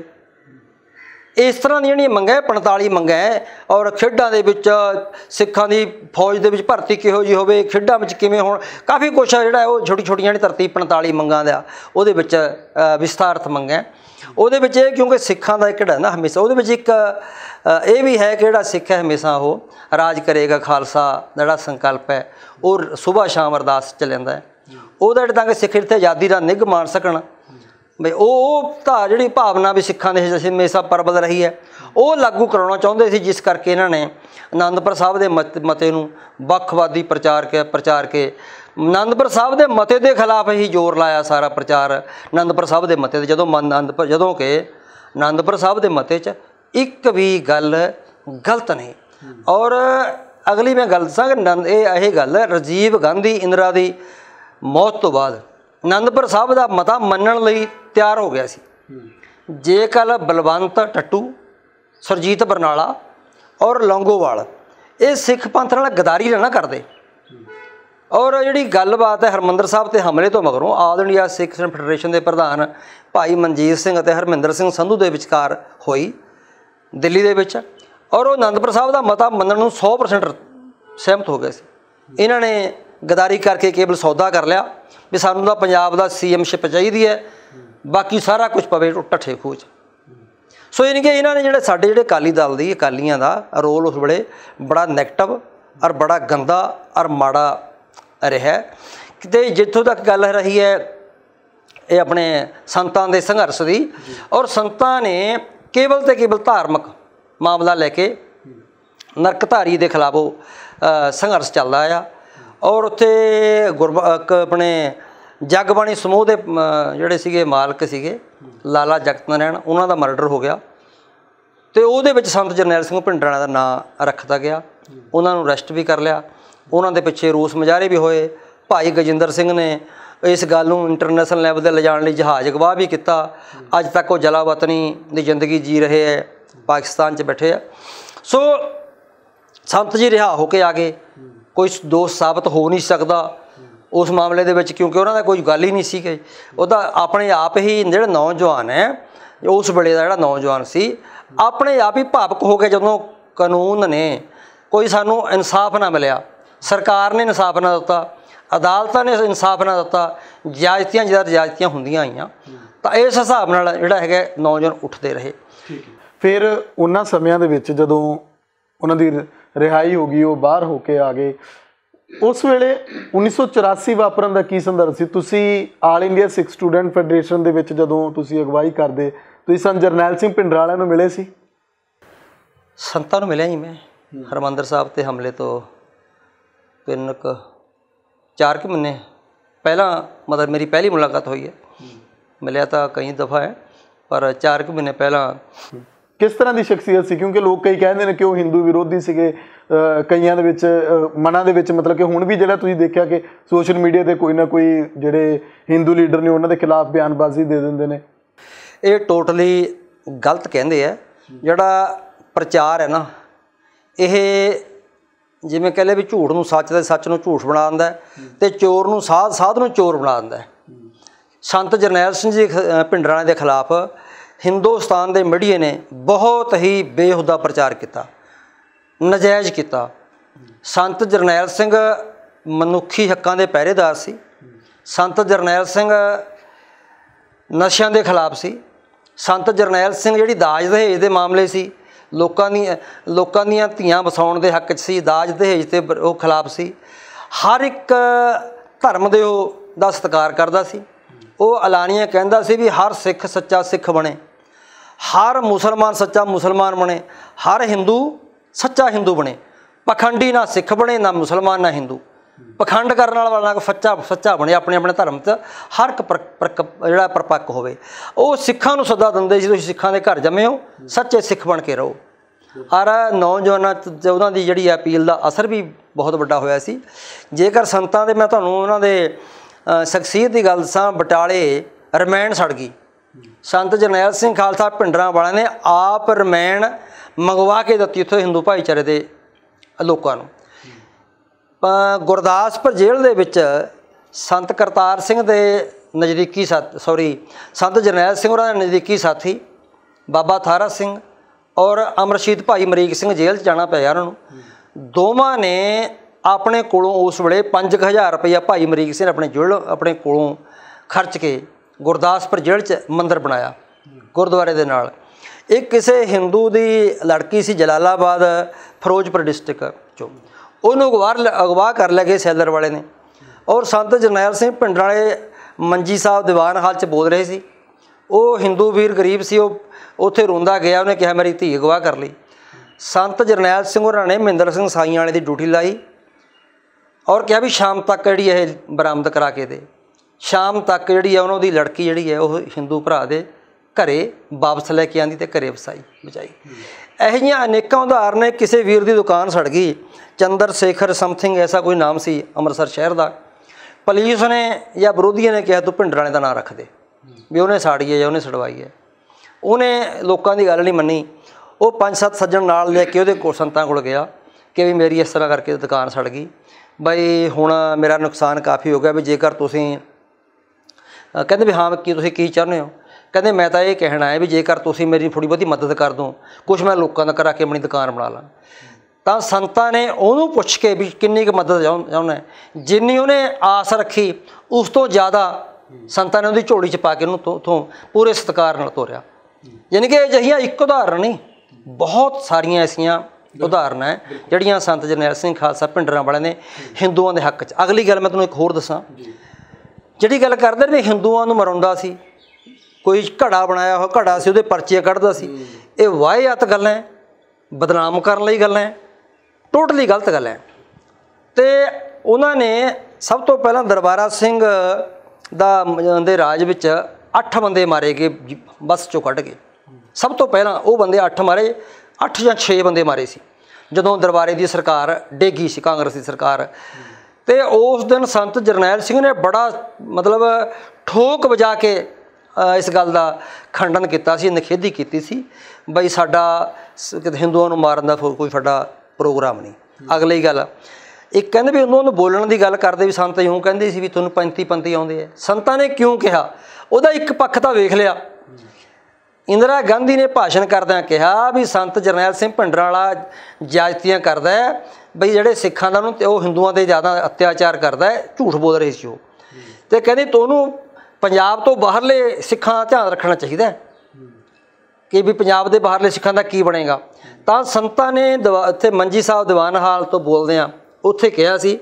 ਇਸ ਤਰ੍ਹਾਂ ਦੀਆਂ ਜਿਹੜੀਆਂ ਮੰਗਾਂ ਪੰਤਾਲੀ ਮੰਗਾਂ ਹੈ। ਔਰ ਖੇਡਾਂ ਦੇ ਵਿੱਚ ਸਿੱਖਾਂ ਦੀ ਫੌਜ ਦੇ ਵਿੱਚ ਭਰਤੀ ਕਿਹੋ ਜਿਹੀ ਹੋਵੇ, ਖੇਡਾਂ ਵਿੱਚ ਕਿਵੇਂ ਹੋਣ, ਕਾਫੀ ਕੁਛ ਆ ਜਿਹੜਾ ਉਹ ਛੋਟੀ ਛੋਟੀਆਂ ਜਿਹੜੀ ਧਰਤੀ ਪੰਤਾਲੀ ਮੰਗਾਂ ਦਾ ਉਹਦੇ ਵਿੱਚ ਵਿਸਤਾਰਤ ਮੰਗਾਂ। ਉਹਦੇ ਵਿੱਚ ਇਹ ਕਿਉਂਕਿ ਸਿੱਖਾਂ ਦਾ ਇੱਕ ਜਿਹੜਾ ਨਾ ਹਮੇਸ਼ਾ ਉਹਦੇ ਵਿੱਚ ਇੱਕ ਇਹ ਵੀ ਹੈ ਕਿ ਜਿਹੜਾ ਸਿੱਖ ਹੈ ਹਮੇਸ਼ਾ ਉਹ ਰਾਜ ਕਰੇਗਾ, ਖਾਲਸਾ ਜਿਹੜਾ ਸੰਕਲਪ ਹੈ ਉਹ ਸੁਬਾਹ ਸ਼ਾਮ ਅਰਦਾਸ ਚੱਲਦਾ ਹੈ। ਉਹਦਾ ਜਿਹੜਾ ਤਾਂ ਕਿ ਸਿੱਖ ਇੱਥੇ ਆਜ਼ਾਦੀ ਦਾ ਨਿੱਘ ਮਾਣ ਸਕਣ ਬਈ ਉਹ ਉਹ ਤਾਂ ਜਿਹੜੀ ਭਾਵਨਾ ਵੀ ਸਿੱਖਾਂ ਦੇ ਹਮੇਸ਼ਾ ਪ੍ਰਬਲ ਰਹੀ ਹੈ ਉਹ ਲਾਗੂ ਕਰਾਉਣਾ ਚਾਹੁੰਦੇ ਸੀ, ਜਿਸ ਕਰਕੇ ਇਹਨਾਂ ਨੇ ਅਨੰਦਪੁਰ ਸਾਹਿਬ ਦੇ ਮਤ ਮਤੇ ਨੂੰ ਵੱਖਵਾਦੀ ਪ੍ਰਚਾਰ ਕੇ ਪ੍ਰਚਾਰ ਕੇ ਅਨੰਦਪੁਰ ਸਾਹਿਬ ਦੇ ਮਤੇ ਦੇ ਖਿਲਾਫ ਹੀ ਜ਼ੋਰ ਲਾਇਆ। ਸਾਰਾ ਪ੍ਰਚਾਰ ਅਨੰਦਪੁਰ ਸਾਹਿਬ ਦੇ ਮਤੇ 'ਤੇ ਜਦੋਂ ਅਨੰਦਪੁਰ ਜਦੋਂ ਕਿ ਅਨੰਦਪੁਰ ਸਾਹਿਬ ਦੇ ਮਤੇ 'ਚ ਇੱਕ ਵੀ ਗੱਲ ਗਲਤ ਨਹੀਂ। ਔਰ ਅਗਲੀ ਮੈਂ ਗੱਲ ਦੱਸਾਂ ਕਿ ਨੰਦ ਇਹ ਇਹ ਗੱਲ ਰਾਜੀਵ ਗਾਂਧੀ ਇੰਦਰਾ ਦੀ ਮੌਤ ਤੋਂ ਬਾਅਦ ਅਨੰਦਪੁਰ ਸਾਹਿਬ ਦਾ ਮਤਾ ਮੰਨਣ ਲਈ ਤਿਆਰ ਹੋ ਗਿਆ ਸੀ। ਜੇ ਕੱਲ੍ਹ ਬਲਵੰਤ ਟੱਟੂ, ਸੁਰਜੀਤ ਬਰਨਾਲਾ ਔਰ ਲੌਂਗੋਵਾਲ ਇਹ ਸਿੱਖ ਪੰਥ ਨਾਲ ਗਦਾਰੀ ਨਾ ਕਰਦੇ। ਔਰ ਜਿਹੜੀ ਗੱਲਬਾਤ ਹੈ ਹਰਿਮੰਦਰ ਸਾਹਿਬ 'ਤੇ ਹਮਲੇ ਤੋਂ ਮਗਰੋਂ ਆਲ ਇੰਡੀਆ ਸਿੱਖ ਫੈਡਰੇਸ਼ਨ ਦੇ ਪ੍ਰਧਾਨ ਭਾਈ ਮਨਜੀਤ ਸਿੰਘ ਅਤੇ ਹਰਮਿੰਦਰ ਸਿੰਘ ਸੰਧੂ ਦੇ ਵਿਚਕਾਰ ਹੋਈ ਦਿੱਲੀ ਦੇ ਵਿੱਚ, ਔਰ ਉਹ ਅਨੰਦਪੁਰ ਸਾਹਿਬ ਦਾ ਮਤਾ ਮੰਨਣ ਨੂੰ ਸੌ ਪਰਸੈਂਟ ਸਹਿਮਤ ਹੋ ਗਏ ਸੀ। ਇਹਨਾਂ ਨੇ ਗਦਾਰੀ ਕਰਕੇ ਕੇਵਲ ਸੌਦਾ ਕਰ ਲਿਆ ਵੀ ਸਾਨੂੰ ਤਾਂ ਪੰਜਾਬ ਦਾ ਸੀ ਐਮਸ਼ਿਪ ਚਾਹੀਦੀ ਹੈ, ਬਾਕੀ ਸਾਰਾ ਕੁਝ ਪਵੇ ਢੱਠੇ ਖੂਹ 'ਚ। ਸੋ ਯਾਨੀ ਕਿ ਇਹਨਾਂ ਨੇ ਜਿਹੜੇ ਸਾਡੇ ਜਿਹੜੇ ਅਕਾਲੀ ਦਲ ਦੀ ਅਕਾਲੀਆਂ ਦਾ ਰੋਲ ਉਸ ਵੇਲੇ ਬੜਾ ਨੈਗੇਟਿਵ ਔਰ ਬੜਾ ਗੰਦਾ ਔਰ ਮਾੜਾ ਰਿਹਾ। ਕਿਤੇ ਜਿੱਥੋਂ ਤੱਕ ਗੱਲ ਰਹੀ ਹੈ ਇਹ ਆਪਣੇ ਸੰਤਾਂ ਦੇ ਸੰਘਰਸ਼ ਦੀ, ਔਰ ਸੰਤਾਂ ਨੇ ਕੇਵਲ ਅਤੇ ਕੇਵਲ ਧਾਰਮਿਕ ਮਾਮਲਾ ਲੈ ਕੇ ਨਰਕਧਾਰੀ ਦੇ ਖਿਲਾਫ ਉਹ ਸੰਘਰਸ਼ ਚੱਲਦਾ ਆ। ਔਰ ਉੱਥੇ ਗੁਰਬ ਆਪਣੇ ਜਗਬਾਣੀ ਸਮੂਹ ਦੇ ਜਿਹੜੇ ਸੀਗੇ ਮਾਲਕ ਸੀਗੇ ਲਾਲਾ ਜਗਤ ਨਾਰਾਇਣ, ਉਹਨਾਂ ਦਾ ਮਰਡਰ ਹੋ ਗਿਆ ਅਤੇ ਉਹਦੇ ਵਿੱਚ ਸੰਤ ਜਰਨੈਲ ਸਿੰਘ ਭਿੰਡਰਾਣਾ ਦਾ ਨਾਂ ਰੱਖਦਾ ਗਿਆ। ਉਹਨਾਂ ਨੂੰ ਅਰੈਸਟ ਵੀ ਕਰ ਲਿਆ, ਉਹਨਾਂ ਦੇ ਪਿੱਛੇ ਰੋਸ ਮੁਜ਼ਾਹਰੇ ਵੀ ਹੋਏ। ਭਾਈ ਗਜਿੰਦਰ ਸਿੰਘ ਨੇ ਇਸ ਗੱਲ ਨੂੰ ਇੰਟਰਨੈਸ਼ਨਲ ਲੈਵਲ 'ਤੇ ਲਿਜਾਣ ਲਈ ਜਹਾਜ਼ ਅਗਵਾ ਵੀ ਕੀਤਾ। ਅੱਜ ਤੱਕ ਉਹ ਜਲਾ ਵਤਨੀ ਦੀ ਜ਼ਿੰਦਗੀ ਜੀ ਰਹੇ ਹੈ, ਪਾਕਿਸਤਾਨ 'ਚ ਬੈਠੇ ਆ। ਸੋ ਸੰਤ ਜੀ ਰਿਹਾ ਹੋ ਕੇ ਆ ਗਏ, ਕੋਈ ਦੋਸ਼ ਸਾਬਤ ਹੋ ਨਹੀਂ ਸਕਦਾ ਉਸ ਮਾਮਲੇ ਦੇ ਵਿੱਚ, ਕਿਉਂਕਿ ਉਹਨਾਂ ਦਾ ਕੋਈ ਗੱਲ ਹੀ ਨਹੀਂ ਸੀ ਕਿ ਉਹਦਾ ਆਪਣੇ ਆਪ ਹੀ ਜਿਹੜੇ ਨੌਜਵਾਨ ਹੈ ਉਸ ਵੇਲੇ ਦਾ ਜਿਹੜਾ ਨੌਜਵਾਨ ਸੀ ਆਪਣੇ ਆਪ ਹੀ ਭਾਵੁਕ ਹੋ ਕੇ ਜਦੋਂ ਕਾਨੂੰਨ ਨੇ ਕੋਈ ਸਾਨੂੰ ਇਨਸਾਫ ਨਾ ਮਿਲਿਆ, ਸਰਕਾਰ ਨੇ ਇਨਸਾਫ ਨਾ ਦਿੱਤਾ, ਅਦਾਲਤਾਂ ਨੇ ਇਨਸਾਫ ਨਾ ਦਿੱਤਾ, ਜ਼ਿਆਦਤੀਆਂ ਜਿਹੜਾ ਜ਼ਿਆਦਤੀਆਂ ਹੁੰਦੀਆਂ ਆਈਆਂ, ਤਾਂ ਇਸ ਹਿਸਾਬ ਨਾਲ ਜਿਹੜਾ ਹੈਗਾ ਨੌਜਵਾਨ ਉੱਠਦੇ ਰਹੇ। ਫਿਰ ਉਹਨਾਂ ਸਮਿਆਂ ਦੇ ਵਿੱਚ ਜਦੋਂ ਉਹਨਾਂ ਦੀ ਰਿਹਾਈ ਹੋ ਗਈ, ਉਹ ਬਾਹਰ ਹੋ ਕੇ ਆ ਗਏ, ਉਸ ਵੇਲੇ ਉੱਨੀ ਸੌ ਚੁਰਾਸੀ ਵਾਪਰਨ ਦਾ ਕੀ ਸੰਦਰਭ ਸੀ? ਤੁਸੀਂ all India Sikh student federation ਦੇ ਵਿੱਚ ਜਦੋਂ ਤੁਸੀਂ ਅਗਵਾਈ ਕਰਦੇ, ਤੁਸੀਂ ਸੰਤ ਜਰਨੈਲ ਸਿੰਘ ਭਿੰਡਰਾਂਵਾਲਿਆਂ ਨੂੰ ਮਿਲੇ ਸੀ? ਸੰਤਾਂ ਨੂੰ ਮਿਲਿਆ ਜੀ ਮੈਂ ਹਰਿਮੰਦਰ ਸਾਹਿਬ 'ਤੇ ਹਮਲੇ ਤੋਂ ਤਿੰਨ ਕੁ ਚਾਰ ਕੁ ਮਹੀਨੇ ਪਹਿਲਾਂ, ਮਤਲਬ ਮੇਰੀ ਪਹਿਲੀ ਮੁਲਾਕਾਤ ਹੋਈ ਹੈ। ਮਿਲਿਆ ਤਾਂ ਕਈ ਦਫਾ ਹੈ ਪਰ ਚਾਰ ਕੁ ਮਹੀਨੇ ਪਹਿਲਾਂ। ਕਿਸ ਤਰ੍ਹਾਂ ਦੀ ਸ਼ਖਸੀਅਤ ਸੀ? ਕਿਉਂਕਿ ਲੋਕ ਕਈ ਕਹਿੰਦੇ ਨੇ ਕਿ ਉਹ ਹਿੰਦੂ ਵਿਰੋਧੀ ਸੀਗੇ, ਕਈਆਂ ਦੇ ਵਿੱਚ ਮਨਾਂ ਦੇ ਵਿੱਚ ਮਤਲਬ ਕਿ ਹੁਣ ਵੀ ਜਿਹੜਾ ਤੁਸੀਂ ਦੇਖਿਆ ਕਿ ਸੋਸ਼ਲ ਮੀਡੀਆ 'ਤੇ ਕੋਈ ਨਾ ਕੋਈ ਜਿਹੜੇ ਹਿੰਦੂ ਲੀਡਰ ਨੇ ਉਹਨਾਂ ਦੇ ਖਿਲਾਫ ਬਿਆਨਬਾਜ਼ੀ ਦੇ ਦਿੰਦੇ ਨੇ। ਇਹ ਟੋਟਲੀ ਗਲਤ ਕਹਿੰਦੇ ਆ। ਜਿਹੜਾ ਪ੍ਰਚਾਰ ਹੈ ਨਾ ਇਹ ਜਿਵੇਂ ਕਹਿ ਲਏ ਵੀ ਝੂਠ ਨੂੰ ਸੱਚ ਅਤੇ ਸੱਚ ਨੂੰ ਝੂਠ ਬਣਾ ਦਿੰਦਾ ਅਤੇ ਚੋਰ ਨੂੰ ਸਾਧ ਸਾਧ ਨੂੰ ਚੋਰ ਬਣਾ ਦਿੰਦਾ। ਸੰਤ ਜਰਨੈਲ ਸਿੰਘ ਜੀ ਭਿੰਡਰਾਂਵਾਲੇ ਦੇ ਖਿਲਾਫ ਹਿੰਦੁਸਤਾਨ ਦੇ ਮੀਡੀਆ ਨੇ ਬਹੁਤ ਹੀ ਬੇਹੁਦਾ ਪ੍ਰਚਾਰ ਕੀਤਾ, ਨਜਾਇਜ਼ ਕੀਤਾ। ਸੰਤ ਜਰਨੈਲ ਸਿੰਘ ਮਨੁੱਖੀ ਹੱਕਾਂ ਦੇ ਪਹਿਰੇਦਾਰ ਸੀ। ਸੰਤ ਜਰਨੈਲ ਸਿੰਘ ਨਸ਼ਿਆਂ ਦੇ ਖਿਲਾਫ ਸੀ। ਸੰਤ ਜਰਨੈਲ ਸਿੰਘ ਜਿਹੜੀ ਦਾਜ ਦਹੇਜ ਦੇ ਮਾਮਲੇ ਸੀ ਲੋਕਾਂ ਦੀ ਲੋਕਾਂ ਦੀਆਂ ਧੀਆਂ ਵਸਾਉਣ ਦੇ ਹੱਕ 'ਚ ਸੀ, ਦਾਜ ਦਹੇਜ ਤੇ ਉਹ ਖਿਲਾਫ ਸੀ। ਹਰ ਇੱਕ ਧਰਮ ਦੇ ਉਹ ਦਾ ਸਤਿਕਾਰ ਕਰਦਾ ਸੀ। ਉਹ ਐਲਾਨੀਆਂ ਕਹਿੰਦਾ ਸੀ ਵੀ ਹਰ ਸਿੱਖ ਸੱਚਾ ਸਿੱਖ ਬਣੇ, ਹਰ ਮੁਸਲਮਾਨ ਸੱਚਾ ਮੁਸਲਮਾਨ ਬਣੇ, ਹਰ ਹਿੰਦੂ ਸੱਚਾ ਹਿੰਦੂ ਬਣੇ। ਪਖੰਡੀ ਨਾ ਸਿੱਖ ਬਣੇ, ਨਾ ਮੁਸਲਮਾਨ, ਨਾ ਹਿੰਦੂ। ਪਖੰਡ ਕਰਨ ਵਾਲਾ ਨਾ ਸੱਚਾ ਸੱਚਾ ਬਣੇ ਆਪਣੇ ਆਪਣੇ ਧਰਮ 'ਚ, ਹਰ ਇੱਕ ਪਰ ਜਿਹੜਾ ਪਰਪੱਕ ਹੋਵੇ। ਉਹ ਸਿੱਖਾਂ ਨੂੰ ਸੱਦਾ ਦਿੰਦੇ ਸੀ, ਤੁਸੀਂ ਸਿੱਖਾਂ ਦੇ ਘਰ ਜੰਮੇ ਹੋ, ਸੱਚੇ ਸਿੱਖ ਬਣ ਕੇ ਰਹੋ। ਔਰ ਨੌਜਵਾਨਾਂ 'ਚ ਉਹਨਾਂ ਦੀ ਜਿਹੜੀ ਅਪੀਲ ਦਾ ਅਸਰ ਵੀ ਬਹੁਤ ਵੱਡਾ ਹੋਇਆ ਸੀ। ਜੇਕਰ ਸੰਤਾਂ ਦੇ ਮੈਂ ਤੁਹਾਨੂੰ ਉਹਨਾਂ ਦੇ ਸ਼ਖਸੀਅਤ ਦੀ ਗੱਲ ਦੱਸਾਂ, ਬਟਾਲੇ ਰਮਾਇਣ ਸੜ ਗਈ। ਸੰਤ ਜਰਨੈਲ ਸਿੰਘ ਖਾਲਸਾ ਭਿੰਡਰਾਂ ਵਾਲਿਆਂ ਨੇ ਆਪ ਰਮਾਇਣ ਮੰਗਵਾ ਕੇ ਦਿੱਤੀ ਉੱਥੇ ਹਿੰਦੂ ਭਾਈਚਾਰੇ ਦੇ ਲੋਕਾਂ ਨੂੰ। ਗੁਰਦਾਸਪੁਰ ਜੇਲ੍ਹ ਦੇ ਵਿੱਚ ਸੰਤ ਕਰਤਾਰ ਸਿੰਘ ਦੇ ਨਜ਼ਦੀਕੀ ਸਾਥ ਸੌਰੀ ਸੰਤ ਜਰਨੈਲ ਸਿੰਘ ਹੋਰਾਂ ਦੇ ਨਜ਼ਦੀਕੀ ਸਾਥੀ ਬਾਬਾ ਥਾਰਾ ਸਿੰਘ ਔਰ ਅਮਰਸ਼ੀਦ ਭਾਈ ਅਮਰੀਕ ਸਿੰਘ ਜੇਲ੍ਹ 'ਚ ਜਾਣਾ ਪਿਆ ਉਹਨਾਂ ਨੂੰ। ਦੋਵਾਂ ਨੇ ਆਪਣੇ ਕੋਲੋਂ ਉਸ ਵੇਲੇ ਪੰਜ ਕੁ ਹਜ਼ਾਰ ਰੁਪਈਆ ਭਾਈ ਅਮਰੀਕ ਸਿੰਘ ਆਪਣੇ ਜੇਲ੍ਹ ਆਪਣੇ ਕੋਲੋਂ ਖਰਚ ਕੇ ਗੁਰਦਾਸਪੁਰ ਜੇਲ੍ਹ 'ਚ ਮੰਦਿਰ ਬਣਾਇਆ ਗੁਰਦੁਆਰੇ ਦੇ ਨਾਲ। ਇਹ ਕਿਸੇ ਹਿੰਦੂ ਦੀ ਲੜਕੀ ਸੀ ਜਲਾਲਾਬਾਦ ਫਿਰੋਜ਼ਪੁਰ ਡਿਸਟ੍ਰਿਕਟ 'ਚੋਂ, ਉਹਨੂੰ ਅਗਵਾ ਅਗਵਾ ਕਰ ਲਿਆ ਗਏ ਸੈਲਰ ਵਾਲੇ ਨੇ। ਔਰ ਸੰਤ ਜਰਨੈਲ ਸਿੰਘ ਭਿੰਡਰਾਂ ਵਾਲੇ ਮੰਜੀ ਸਾਹਿਬ ਦੀਵਾਨ ਹਾਲ 'ਚ ਬੋਲ ਰਹੇ ਸੀ। ਉਹ ਹਿੰਦੂ ਵੀਰ ਗਰੀਬ ਸੀ, ਉਹ ਉੱਥੇ ਰੋਂਦਾ ਗਿਆ। ਉਹਨੇ ਕਿਹਾ ਮੇਰੀ ਧੀ ਅਗਵਾ ਕਰ ਲਈ। ਸੰਤ ਜਰਨੈਲ ਸਿੰਘ ਹੋਰਾਂ ਨੇ ਮਹਿੰਦਰ ਸਿੰਘ ਸਾਈਆਂ ਵਾਲੇ ਦੀ ਡਿਊਟੀ ਲਾਈ ਔਰ ਕਿਹਾ ਵੀ ਸ਼ਾਮ ਤੱਕ ਜਿਹੜੀ ਇਹ ਬਰਾਮਦ ਕਰਾ ਕੇ ਦੇ। ਸ਼ਾਮ ਤੱਕ ਜਿਹੜੀ ਹੈ ਉਹਨਾਂ ਦੀ ਲੜਕੀ ਜਿਹੜੀ ਹੈ ਉਹ ਹਿੰਦੂ ਭਰਾ ਦੇ ਘਰੇ ਵਾਪਸ ਲੈ ਕੇ ਆਂਦੀ ਅਤੇ ਘਰੇ ਵਸਾਈ ਬਚਾਈ। ਇਹੋ ਜਿਹੀਆਂ ਅਨੇਕਾਂ ਉਦਾਹਰਨ ਨੇ। ਕਿਸੇ ਵੀਰ ਦੀ ਦੁਕਾਨ ਸੜ ਗਈ, ਚੰਦਰ ਸ਼ੇਖਰ ਸਮਥਿੰਗ ਐਸਾ ਕੋਈ ਨਾਮ ਸੀ ਅੰਮ੍ਰਿਤਸਰ ਸ਼ਹਿਰ ਦਾ। ਪੁਲਿਸ ਨੇ ਜਾਂ ਵਿਰੋਧੀਆਂ ਨੇ ਕਿਹਾ ਤੂੰ ਭਿੰਡਰਾਂ ਵਾਲੇ ਦਾ ਨਾਂ ਰੱਖ ਦੇ, ਵੀ ਉਹਨੇ ਸਾੜੀ ਹੈ ਜਾਂ ਉਹਨੇ ਛਡਵਾਈ ਹੈ। ਉਹਨੇ ਲੋਕਾਂ ਦੀ ਗੱਲ ਨਹੀਂ ਮੰਨੀ। ਉਹ ਪੰਜ ਸੱਤ ਸੱਜਣ ਨਾਲ ਲੈ ਕੇ ਉਹਦੇ ਕੋਲ ਸੰਤਾਂ ਕੋਲ ਗਿਆ ਕਿ ਵੀ ਮੇਰੀ ਇਸ ਤਰ੍ਹਾਂ ਕਰਕੇ ਦੁਕਾਨ ਸੜ ਗਈ, ਬਈ ਹੁਣ ਮੇਰਾ ਨੁਕਸਾਨ ਕਾਫੀ ਹੋ ਗਿਆ, ਵੀ ਜੇਕਰ ਤੁਸੀਂ ਕਹਿੰਦੇ ਵੀ ਹਾਂ ਕੀ ਤੁਸੀਂ ਕੀ ਚਾਹੁੰਦੇ ਹੋ। ਕਹਿੰਦੇ ਮੈਂ ਤਾਂ ਇਹ ਕਹਿਣਾ ਹੈ ਵੀ ਜੇਕਰ ਤੁਸੀਂ ਮੇਰੀ ਥੋੜ੍ਹੀ ਬਹੁਤੀ ਮਦਦ ਕਰ ਦਿਓ, ਕੁਛ ਮੈਂ ਲੋਕਾਂ ਦਾ ਕਰਾ ਕੇ ਆਪਣੀ ਦੁਕਾਨ ਬਣਾ ਲਾਂ। ਤਾਂ ਸੰਤਾਂ ਨੇ ਉਹਨੂੰ ਪੁੱਛ ਕੇ ਵੀ ਕਿੰਨੀ ਕੁ ਮਦਦ ਚਾਹੁੰ ਚਾਹੁੰਦਾ ਜਿੰਨੀ ਉਹਨੇ ਆਸ ਰੱਖੀ ਉਸ ਤੋਂ ਜ਼ਿਆਦਾ ਸੰਤਾਂ ਨੇ ਉਹਦੀ ਝੋਲੀ 'ਚ ਪਾ ਕੇ ਉਹਨੂੰ ਉੱਥੋਂ ਪੂਰੇ ਸਤਿਕਾਰ ਨਾਲ ਤੋਰਿਆ। ਯਾਨੀ ਕਿ ਅਜਿਹੀਆਂ ਇੱਕ ਉਦਾਹਰਨ ਨਹੀਂ, ਬਹੁਤ ਸਾਰੀਆਂ ਐਸੀਆਂ ਉਦਾਹਰਨਾਂ ਹੈ ਜਿਹੜੀਆਂ ਸੰਤ ਜਰਨੈਲ ਸਿੰਘ ਖਾਲਸਾ ਭਿੰਡਰਾਂ ਵਾਲਿਆਂ ਨੇ ਹਿੰਦੂਆਂ ਦੇ ਹੱਕ 'ਚ। ਅਗਲੀ ਗੱਲ ਮੈਂ ਤੁਹਾਨੂੰ ਇੱਕ ਹੋਰ ਦੱਸਾਂ, ਜਿਹੜੀ ਗੱਲ ਕਰਦੇ ਨੇ ਹਿੰਦੂਆਂ ਨੂੰ ਮਰਾਉਂਦਾ ਸੀ, ਕੋਈ ਘੜਾ ਬਣਾਇਆ ਹੋਇਆ ਘੜਾ ਸੀ ਉਹਦੇ ਪਰਚੀਆਂ ਕੱਢਦਾ ਸੀ, ਇਹ ਵਾਹਿਯਾਤ ਗੱਲਾਂ ਹੈ, ਬਦਨਾਮ ਕਰਨ ਲਈ ਗੱਲਾਂ ਹੈ, ਟੋਟਲੀ ਗਲਤ ਗੱਲ ਹੈ। ਅਤੇ ਉਹਨਾਂ ਨੇ ਸਭ ਤੋਂ ਪਹਿਲਾਂ ਦਰਬਾਰਾ ਸਿੰਘ ਦਾ ਦੇ ਰਾਜ ਵਿੱਚ ਅੱਠ ਬੰਦੇ ਮਾਰੇ ਗਏ ਬੱਸ 'ਚੋਂ ਕੱਢ ਕੇ। ਸਭ ਤੋਂ ਪਹਿਲਾਂ ਉਹ ਬੰਦੇ ਅੱਠ ਮਾਰੇ, ਅੱਠ ਜਾਂ ਛੇ ਬੰਦੇ ਮਾਰੇ ਸੀ ਜਦੋਂ ਦਰਬਾਰੇ ਦੀ ਸਰਕਾਰ ਡੇਗੀ ਸੀ, ਕਾਂਗਰਸੀ ਸਰਕਾਰ। ਅਤੇ ਉਸ ਦਿਨ ਸੰਤ ਜਰਨੈਲ ਸਿੰਘ ਨੇ ਬੜਾ ਮਤਲਬ ਠੋਕ ਵਜਾ ਕੇ ਇਸ ਗੱਲ ਦਾ ਖੰਡਨ ਕੀਤਾ ਸੀ, ਨਿਖੇਧੀ ਕੀਤੀ ਸੀ, ਬਈ ਸਾਡਾ ਹਿੰਦੂਆਂ ਨੂੰ ਮਾਰਨ ਦਾ ਕੋਈ ਸਾਡਾ ਪ੍ਰੋਗਰਾਮ ਨਹੀਂ। ਅਗਲੀ ਗੱਲ ਇੱਕ ਕਹਿੰਦੇ ਵੀ ਉਹਨਾਂ ਨੂੰ ਬੋਲਣ ਦੀ ਗੱਲ ਕਰਦੇ ਵੀ ਸੰਤ ਇਉਂ ਕਹਿੰਦੇ ਸੀ ਵੀ ਤੁਹਾਨੂੰ ਪੈਂਤੀ ਪੰਤੀ ਆਉਂਦੇ ਆ। ਸੰਤਾਂ ਨੇ ਕਿਉਂ ਕਿਹਾ ਉਹਦਾ ਇੱਕ ਪੱਖ ਤਾਂ ਵੇਖ ਲਿਆ। ਇੰਦਰਾ ਗਾਂਧੀ ਨੇ ਭਾਸ਼ਣ ਕਰਦਿਆਂ ਕਿਹਾ ਵੀ ਸੰਤ ਜਰਨੈਲ ਸਿੰਘ ਭਿੰਡਰਾਂ ਵਾਲਾ ਜ਼ਿਆਦਤੀਆਂ ਕਰਦਾ ਹੈ, ਬਈ ਜਿਹੜੇ ਸਿੱਖਾਂ ਦਾ ਉਹਨੂੰ ਉਹ ਹਿੰਦੂਆਂ 'ਤੇ ਜ਼ਿਆਦਾ ਅਤਿਆਚਾਰ ਕਰਦਾ ਹੈ, ਝੂਠ ਬੋਲ ਰਹੇ ਸੀ ਉਹ। ਅਤੇ ਕਹਿੰਦੇ ਤੁਹਾਨੂੰ ਪੰਜਾਬ ਤੋਂ ਬਾਹਰਲੇ ਸਿੱਖਾਂ ਦਾ ਧਿਆਨ ਰੱਖਣਾ ਚਾਹੀਦਾ ਕਿ ਵੀ ਪੰਜਾਬ ਦੇ ਬਾਹਰਲੇ ਸਿੱਖਾਂ ਦਾ ਕੀ ਬਣੇਗਾ। ਤਾਂ ਸੰਤਾਂ ਨੇ ਦਵਾ ਇੱਥੇ ਮੰਜੀ ਸਾਹਿਬ ਦੀਵਾਨ ਹਾਲ ਤੋਂ ਬੋਲਦਿਆਂ ਉੱਥੇ ਕਿਹਾ ਸੀ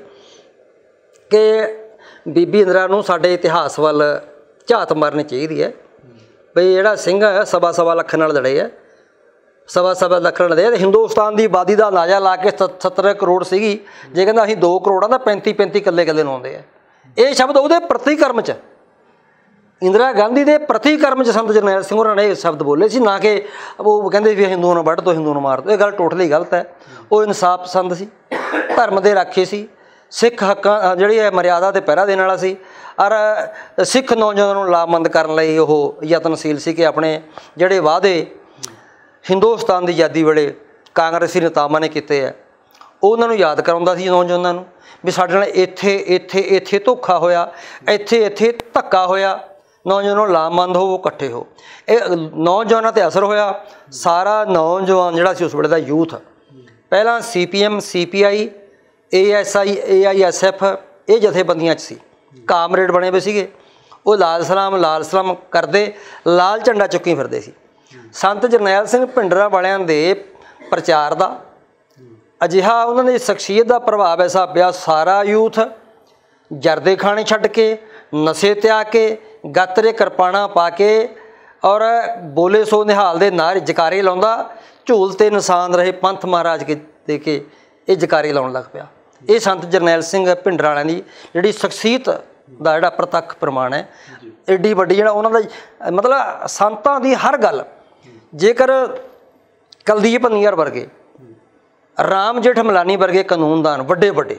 ਕਿ ਬੀਬੀ ਇੰਦਰਾ ਨੂੰ ਸਾਡੇ ਇਤਿਹਾਸ ਵੱਲ ਝਾਤ ਮਾਰਨੀ ਚਾਹੀਦੀ ਹੈ, ਬਈ ਜਿਹੜਾ ਸਿੰਘ ਹੈ ਸਵਾ ਸਵਾ ਲੱਖ ਨਾਲ ਲੜੇ ਹੈ, ਸਵਾ ਸਵਾ ਲੱਖ ਨਾਲ ਲੜੇ। ਹਿੰਦੁਸਤਾਨ ਦੀ ਆਬਾਦੀ ਦਾ ਅੰਦਾਜ਼ਾ ਲਾ ਕੇ ਸੱਤਰ ਕਰੋੜ ਸੀਗੀ, ਜੇ ਕਹਿੰਦਾ ਅਸੀਂ ਦੋ ਕਰੋੜਾਂ ਦਾ ਪੈਂਤੀ ਪੈਂਤੀ ਇਕੱਲੇ ਇਕੱਲੇ ਨੂੰ ਆਉਂਦੇ ਆ। ਇਹ ਸ਼ਬਦ ਉਹਦੇ ਪ੍ਰਤੀਕਰਮ 'ਚ, ਇੰਦਰਾ ਗਾਂਧੀ ਦੇ ਪ੍ਰਤੀਕਰਮ 'ਚ ਸੰਤ ਜਰਨੈਲ ਸਿੰਘ ਹੋਰਾਂ ਨੇ ਇਹ ਸ਼ਬਦ ਬੋਲੇ ਸੀ, ਨਾ ਕਿ ਉਹ ਕਹਿੰਦੇ ਵੀ ਹਿੰਦੂਆਂ ਨੂੰ ਵੱਢ ਦਿਓ, ਹਿੰਦੂ ਨੂੰ ਮਾਰ ਦਿਓ। ਇਹ ਗੱਲ ਟੋਟਲੀ ਗਲਤ ਹੈ। ਉਹ ਇਨਸਾਫ ਪਸੰਦ ਸੀ, ਧਰਮ ਦੇ ਰਾਖੇ ਸੀ, ਸਿੱਖ ਹੱਕਾਂ ਜਿਹੜੀ ਹੈ ਮਰਿਆਦਾ 'ਤੇ ਪਹਿਰਾ ਦੇਣ ਵਾਲਾ ਸੀ। ਔਰ ਸਿੱਖ ਨੌਜਵਾਨਾਂ ਨੂੰ ਲਾਭਬੰਦ ਕਰਨ ਲਈ ਉਹ ਯਤਨਸ਼ੀਲ ਸੀ ਕਿ ਆਪਣੇ ਜਿਹੜੇ ਵਾਅਦੇ ਹਿੰਦੁਸਤਾਨ ਦੀ ਆਜ਼ਾਦੀ ਵੇਲੇ ਕਾਂਗਰਸੀ ਨੇਤਾਵਾਂ ਨੇ ਕੀਤੇ ਹੈ ਉਹਨਾਂ ਨੂੰ ਯਾਦ ਕਰਾਉਂਦਾ ਸੀ ਨੌਜਵਾਨਾਂ ਨੂੰ ਵੀ ਸਾਡੇ ਨਾਲ ਇੱਥੇ ਇੱਥੇ ਇੱਥੇ ਧੋਖਾ ਹੋਇਆ, ਇੱਥੇ ਇੱਥੇ ਧੱਕਾ ਹੋਇਆ। ਨੌਜਵਾਨਾਂ ਨੂੰ ਲਾਭਬੰਦ ਹੋ, ਇਕੱਠੇ ਹੋ। ਇਹ ਨੌਜਵਾਨਾਂ 'ਤੇ ਅਸਰ ਹੋਇਆ। ਸਾਰਾ ਨੌਜਵਾਨ ਜਿਹੜਾ ਸੀ ਉਸ ਵੇਲੇ ਦਾ ਯੂਥ, ਪਹਿਲਾਂ C P M C P I A S I A I S F ਇਹ ਜਥੇਬੰਦੀਆਂ 'ਚ ਸੀ, ਕਾਮਰੇਡ ਬਣੇ ਹੋਏ ਸੀਗੇ। ਉਹ ਲਾਲ ਸਲਾਮ ਲਾਲ ਸਲਾਮ ਕਰਦੇ, ਲਾਲ ਝੰਡਾ ਚੁੱਕੀ ਫਿਰਦੇ ਸੀ। ਸੰਤ ਜਰਨੈਲ ਸਿੰਘ ਭਿੰਡਰਾਂ ਵਾਲਿਆਂ ਦੇ ਪ੍ਰਚਾਰ ਦਾ ਅਜਿਹਾ ਉਹਨਾਂ ਦੀ ਸ਼ਖਸੀਅਤ ਦਾ ਪ੍ਰਭਾਵ ਐਸਾ ਪਿਆ, ਸਾਰਾ ਯੂਥ ਜਰਦੇ ਖਾਣੇ ਛੱਡ ਕੇ, ਨਸ਼ੇ ਤਿਆਗ ਕੇ, ਗਾਤਰੇ ਕਿਰਪਾਨਾਂ ਪਾ ਕੇ ਔਰ ਬੋਲੇ ਸੋ ਨਿਹਾਲ ਦੇ ਨਾਰੇ ਜਕਾਰੇ ਲਾਉਂਦਾ, ਝੂਲ ਤੇ ਨਿਸ਼ਾਨ ਰਹੇ ਪੰਥ ਮਹਾਰਾਜ ਕੇ ਦੇ ਕੇ ਇਹ ਜਕਾਰੇ ਲਾਉਣ ਲੱਗ ਪਿਆ। ਇਹ ਸੰਤ ਜਰਨੈਲ ਸਿੰਘ ਭਿੰਡਰਾਂਵਾਲਿਆਂ ਦੀ ਜਿਹੜੀ ਸ਼ਖਸੀਅਤ ਦਾ ਜਿਹੜਾ ਪ੍ਰਤੱਖ ਪ੍ਰਮਾਣ ਹੈ। ਐਡੀ ਵੱਡੀ ਜਿਹੜਾ ਉਹਨਾਂ ਦਾ ਮਤਲਬ ਸੰਤਾਂ ਦੀ ਹਰ ਗੱਲ, ਜੇਕਰ ਕੁਲਦੀਪ ਨਈਅਰ ਵਰਗੇ, ਰਾਮ ਜੇਠ ਮਲਾਨੀ ਵਰਗੇ ਕਾਨੂੰਨਦਾਨ ਵੱਡੇ ਵੱਡੇ,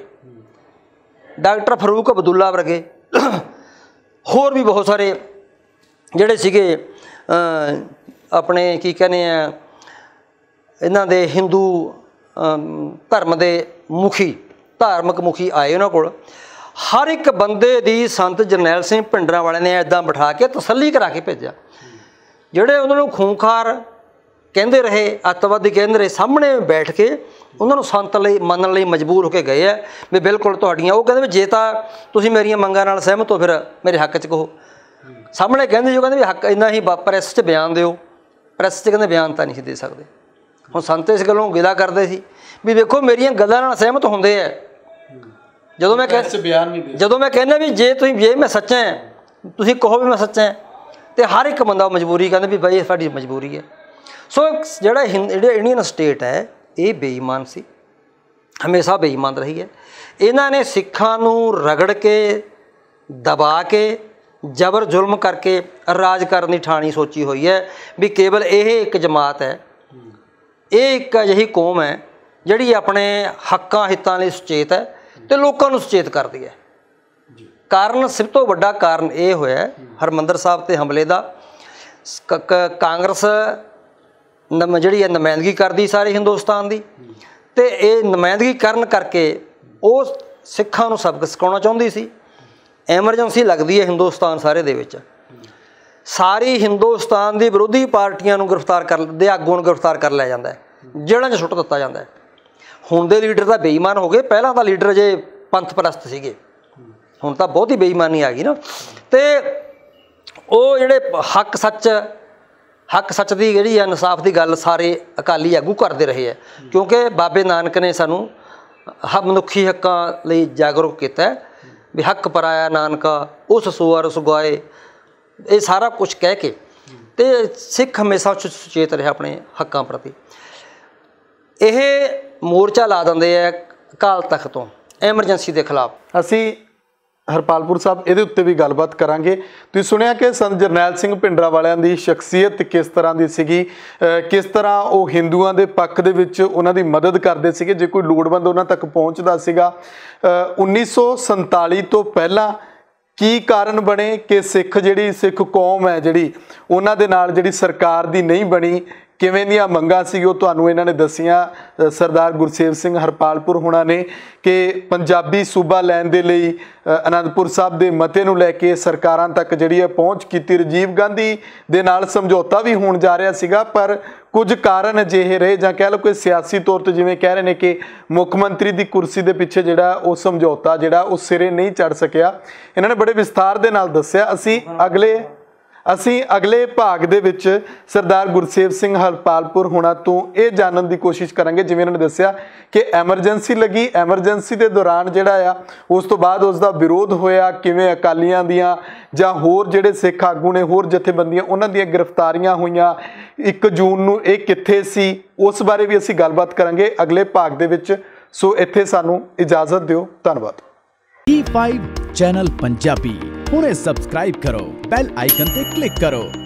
ਡਾਕਟਰ ਫਰੂਕ ਅਬਦੁੱਲਾ ਵਰਗੇ, ਹੋਰ ਵੀ ਬਹੁਤ ਸਾਰੇ ਜਿਹੜੇ ਸੀਗੇ ਆਪਣੇ ਕੀ ਕਹਿੰਦੇ ਆ ਇਹਨਾਂ ਦੇ ਹਿੰਦੂ ਧਰਮ ਦੇ ਮੁਖੀ, ਧਾਰਮਿਕ ਮੁਖੀ ਆਏ ਉਹਨਾਂ ਕੋਲ। ਹਰ ਇੱਕ ਬੰਦੇ ਦੀ ਸੰਤ ਜਰਨੈਲ ਸਿੰਘ ਭਿੰਡਰਾਂਵਾਲੇ ਨੇ ਇੱਦਾਂ ਬਿਠਾ ਕੇ ਤਸੱਲੀ ਕਰਾ ਕੇ ਭੇਜਿਆ। ਜਿਹੜੇ ਉਹਨਾਂ ਨੂੰ ਖੂੰਖਾਰ ਕਹਿੰਦੇ ਰਹੇ, ਅੱਤਵਾਦੀ ਕਹਿੰਦੇ ਰਹੇ, ਸਾਹਮਣੇ ਬੈਠ ਕੇ ਉਹਨਾਂ ਨੂੰ ਸੰਤ ਲਈ ਮੰਨਣ ਲਈ ਮਜਬੂਰ ਹੋ ਕੇ ਗਏ ਹੈ ਵੀ ਬਿਲਕੁਲ ਤੁਹਾਡੀਆਂ। ਉਹ ਕਹਿੰਦੇ ਵੀ ਜੇ ਤਾਂ ਤੁਸੀਂ ਮੇਰੀਆਂ ਮੰਗਾਂ ਨਾਲ ਸਹਿਮਤ ਹੋ ਫਿਰ ਮੇਰੇ ਹੱਕ 'ਚ ਕਹੋ। ਸਾਹਮਣੇ ਕਹਿੰਦੇ ਜੋ ਕਹਿੰਦੇ ਵੀ ਹੱਕ ਇੰਨਾ ਹੀ ਪ੍ਰੈਸ 'ਚ ਬਿਆਨ ਦਿਓ, ਪ੍ਰੈਸ 'ਚ ਕਹਿੰਦੇ ਬਿਆਨ ਤਾਂ ਨਹੀਂ ਸੀ ਦੇ ਸਕਦੇ। ਹੁਣ ਸੰਤ ਇਸ ਗੱਲੋਂ ਗਿਲਾ ਕਰਦੇ ਸੀ ਵੀ ਵੇਖੋ ਮੇਰੀਆਂ ਗੱਲਾਂ ਨਾਲ ਸਹਿਮਤ ਹੁੰਦੇ ਹੈ। ਜਦੋਂ ਮੈਂ ਕਹਿ ਬਿਆਨ ਨਹੀਂ ਦੇ ਜਦੋਂ ਮੈਂ ਕਹਿੰਦਾ ਵੀ ਜੇ ਤੁਸੀਂ ਜੇ ਮੈਂ ਸੱਚਾ ਹੈ ਤੁਸੀਂ ਕਹੋ ਵੀ ਮੈਂ ਸੱਚਾ ਹੈ, ਅਤੇ ਹਰ ਇੱਕ ਬੰਦਾ ਮਜਬੂਰੀ ਕਹਿੰਦਾ ਵੀ ਬਾਈ ਇਹ ਸਾਡੀ ਮਜਬੂਰੀ ਹੈ। ਸੋ ਜਿਹੜਾ ਹਿੰਦ ਜਿਹੜਾ ਇੰਡੀਅਨ ਸਟੇਟ ਹੈ ਇਹ ਬੇਈਮਾਨ ਸੀ, ਹਮੇਸ਼ਾ ਬੇਈਮਾਨ ਰਹੀ ਹੈ। ਇਹਨਾਂ ਨੇ ਸਿੱਖਾਂ ਨੂੰ ਰਗੜ ਕੇ, ਦਬਾ ਕੇ, ਜ਼ਬਰ ਜ਼ੁਲਮ ਕਰਕੇ ਰਾਜ ਕਰਨ ਦੀ ਠਾਣੀ ਸੋਚੀ ਹੋਈ ਹੈ ਵੀ ਕੇਵਲ ਇਹ ਇੱਕ ਜਮਾਤ ਹੈ, ਇਹ ਇੱਕ ਅਜਿਹੀ ਕੌਮ ਹੈ ਜਿਹੜੀ ਆਪਣੇ ਹੱਕਾਂ ਹਿੱਤਾਂ ਲਈ ਸੁਚੇਤ ਹੈ ਅਤੇ ਲੋਕਾਂ ਨੂੰ ਸੁਚੇਤ ਕਰਦੀ ਹੈ। ਕਾਰਨ ਸਭ ਤੋਂ ਵੱਡਾ ਕਾਰਨ ਇਹ ਹੋਇਆ ਹਰਿਮੰਦਰ ਸਾਹਿਬ 'ਤੇ ਹਮਲੇ ਦਾ। ਕਾਂਗਰਸ ਨਮ ਜਿਹੜੀ ਹੈ ਨੁਮਾਇੰਦਗੀ ਕਰਦੀ ਸਾਰੇ ਹਿੰਦੁਸਤਾਨ ਦੀ, ਅਤੇ ਇਹ ਨੁਮਾਇੰਦਗੀ ਕਰਨ ਕਰਕੇ ਉਹ ਸਿੱਖਾਂ ਨੂੰ ਸਬਕ ਸਿਖਾਉਣਾ ਚਾਹੁੰਦੀ ਸੀ। ਐਮਰਜੈਂਸੀ ਲੱਗਦੀ ਹੈ ਹਿੰਦੁਸਤਾਨ ਸਾਰੇ ਦੇ ਵਿੱਚ, ਸਾਰੀ ਹਿੰਦੁਸਤਾਨ ਦੀ ਵਿਰੋਧੀ ਪਾਰਟੀਆਂ ਨੂੰ ਗ੍ਰਿਫਤਾਰ ਕਰ ਦੇ ਆਗੂਆਂ ਨੂੰ ਗ੍ਰਿਫਤਾਰ ਕਰ ਲਿਆ ਜਾਂਦਾ ਹੈ, ਜੇਲ੍ਹਾਂ 'ਚ ਸੁੱਟ ਦਿੱਤਾ ਜਾਂਦਾ ਹੈ। ਹੁਣ ਦੇ ਲੀਡਰ ਤਾਂ ਬੇਈਮਾਨ ਹੋ ਗਏ, ਪਹਿਲਾਂ ਤਾਂ ਲੀਡਰ ਜੇ ਪੰਥ ਪ੍ਰਸਤ ਸੀਗੇ, ਹੁਣ ਤਾਂ ਬਹੁਤ ਹੀ ਬੇਈਮਾਨੀ ਆ ਗਈ ਨਾ। ਅਤੇ ਉਹ ਜਿਹੜੇ ਹੱਕ ਸੱਚ ਹੱਕ ਸੱਚ ਦੀ ਜਿਹੜੀ ਹੈ ਇਨਸਾਫ ਦੀ ਗੱਲ ਸਾਰੇ ਅਕਾਲੀ ਆਗੂ ਕਰਦੇ ਰਹੇ ਹੈ, ਕਿਉਂਕਿ ਬਾਬੇ ਨਾਨਕ ਨੇ ਸਾਨੂੰ ਹ ਮਨੁੱਖੀ ਹੱਕਾਂ ਲਈ ਜਾਗਰੂਕ ਕੀਤਾ ਵੀ ਹੱਕ ਪਰਾਇਆ ਨਾਨਕਾ ਉਸ ਸੁਅਰ ਸੁਗਾਏ, ਇਹ ਸਾਰਾ ਕੁਛ ਕਹਿ ਕੇ। ਅਤੇ ਸਿੱਖ ਹਮੇਸ਼ਾ ਸੁਚੇਤ ਰਿਹਾ ਆਪਣੇ ਹੱਕਾਂ ਪ੍ਰਤੀ। ਇਹ ਮੋਰਚਾ ਲਾ ਦਿੰਦੇ ਹੈ ਅਕਾਲ ਤਖਤ ਤੋਂ ਐਮਰਜੈਂਸੀ ਦੇ ਖਿਲਾਫ। ਅਸੀਂ ਹਰਪਾਲਪੁਰ ਸਾਹਿਬ ਇਹਦੇ ਉੱਤੇ ਵੀ ਗੱਲਬਾਤ ਕਰਾਂਗੇ। ਤੁਸੀਂ ਸੁਣਿਆ ਕਿ ਸੰਤ ਜਰਨੈਲ ਸਿੰਘ ਭਿੰਡਰਾਂਵਾਲਿਆਂ ਦੀ ਸ਼ਖਸੀਅਤ ਕਿਸ ਤਰ੍ਹਾਂ ਦੀ ਸੀਗੀ, ਕਿਸ ਤਰ੍ਹਾਂ ਉਹ ਹਿੰਦੂਆਂ ਦੇ ਪੱਖ ਦੇ ਵਿੱਚ ਉਹਨਾਂ ਦੀ ਮਦਦ ਕਰਦੇ ਸੀਗੇ ਜੇ ਕੋਈ ਲੋੜਵੰਦ ਉਹਨਾਂ ਤੱਕ ਪਹੁੰਚਦਾ ਸੀਗਾ। ਉੱਨੀ ਸੌ ਸੰਤਾਲੀ ਤੋਂ ਪਹਿਲਾਂ ਕੀ ਕਾਰਨ ਬਣੇ ਕਿ ਸਿੱਖ ਜਿਹੜੀ ਸਿੱਖ ਕੌਮ ਹੈ ਜਿਹੜੀ ਉਹਨਾਂ ਦੇ ਨਾਲ ਜਿਹੜੀ ਸਰਕਾਰ ਦੀ ਨਹੀਂ ਬਣੀ, ਕਿਵੇਂ ਦੀਆਂ ਮੰਗਾਂ ਸੀ ਉਹ ਤੁਹਾਨੂੰ ਇਹਨਾਂ ਨੇ ਦੱਸੀਆਂ। ਸਰਦਾਰ ਗੁਰਸੇਵ ਸਿੰਘ ਹਰਪਾਲਪੁਰ ਹੋਣਾ ਨੇ ਕਿ ਪੰਜਾਬੀ ਸੂਬਾ ਲੈਣ ਦੇ ਲਈ ਅਨੰਦਪੁਰ ਸਾਹਿਬ ਦੇ ਮਤੇ ਨੂੰ ਲੈ ਕੇ ਸਰਕਾਰਾਂ ਤੱਕ ਜਿਹੜੀ ਹੈ ਪਹੁੰਚ ਕੀਤੀ। ਰਾਜੀਵ ਗਾਂਧੀ ਦੇ ਨਾਲ ਸਮਝੌਤਾ ਵੀ ਹੋਣ ਜਾ ਰਿਹਾ ਸੀਗਾ, ਪਰ ਕੁਝ ਕਾਰਨ ਅਜਿਹੇ ਰਹੇ ਜਾਂ ਕਹਿ ਲਓ ਕੋਈ ਸਿਆਸੀ ਤੌਰ 'ਤੇ ਜਿਵੇਂ ਕਹਿ ਰਹੇ ਨੇ ਕਿ ਮੁੱਖ ਮੰਤਰੀ ਦੀ ਕੁਰਸੀ ਦੇ ਪਿੱਛੇ ਜਿਹੜਾ ਉਹ ਸਮਝੌਤਾ ਜਿਹੜਾ ਉਹ ਸਿਰੇ ਨਹੀਂ ਚੜ੍ਹ ਸਕਿਆ। ਇਹਨਾਂ ਨੇ ਬੜੇ ਵਿਸਥਾਰ ਦੇ ਨਾਲ ਦੱਸਿਆ। ਅਸੀਂ ਅਗਲੇ ਅਸੀਂ ਅਗਲੇ ਭਾਗ ਦੇ ਵਿੱਚ ਸਰਦਾਰ ਗੁਰਸੇਵ ਸਿੰਘ ਹਰਪਾਲਪੁਰ ਹੋਣਾ ਤੋਂ ਇਹ ਜਾਣਨ ਦੀ ਕੋਸ਼ਿਸ਼ ਕਰਾਂਗੇ, ਜਿਵੇਂ ਇਹਨਾਂ ਨੇ ਦੱਸਿਆ ਕਿ ਐਮਰਜੈਂਸੀ ਲੱਗੀ, ਐਮਰਜੈਂਸੀ ਦੇ ਦੌਰਾਨ ਜਿਹੜਾ ਆ ਉਸ ਤੋਂ ਬਾਅਦ ਉਸ ਦਾ ਵਿਰੋਧ ਹੋਇਆ, ਕਿਵੇਂ ਅਕਾਲੀਆਂ ਦੀਆਂ ਜਾਂ ਹੋਰ ਜਿਹੜੇ ਸਿੱਖ ਆਗੂ ਨੇ, ਹੋਰ ਜਥੇਬੰਦੀਆਂ, ਉਹਨਾਂ ਦੀਆਂ ਗ੍ਰਿਫਤਾਰੀਆਂ ਹੋਈਆਂ। ਇੱਕ ਜੂਨ ਨੂੰ ਇਹ ਕਿੱਥੇ ਸੀ, ਉਸ ਬਾਰੇ ਵੀ ਅਸੀਂ ਗੱਲਬਾਤ ਕਰਾਂਗੇ ਅਗਲੇ ਭਾਗ ਦੇ ਵਿੱਚ। ਸੋ ਇੱਥੇ ਸਾਨੂੰ ਇਜਾਜ਼ਤ ਦਿਓ। ਧੰਨਵਾਦ। ਟੀ ਫਾਈਵ ਚੈਨਲ ਪੰਜਾਬੀ ਹੁਣੇ ਸਬਸਕ੍ਰਾਈਬ ਕਰੋ, ਬੈਲ ਆਈਕਨ ਤੇ ਕਲਿੱਕ ਕਰੋ।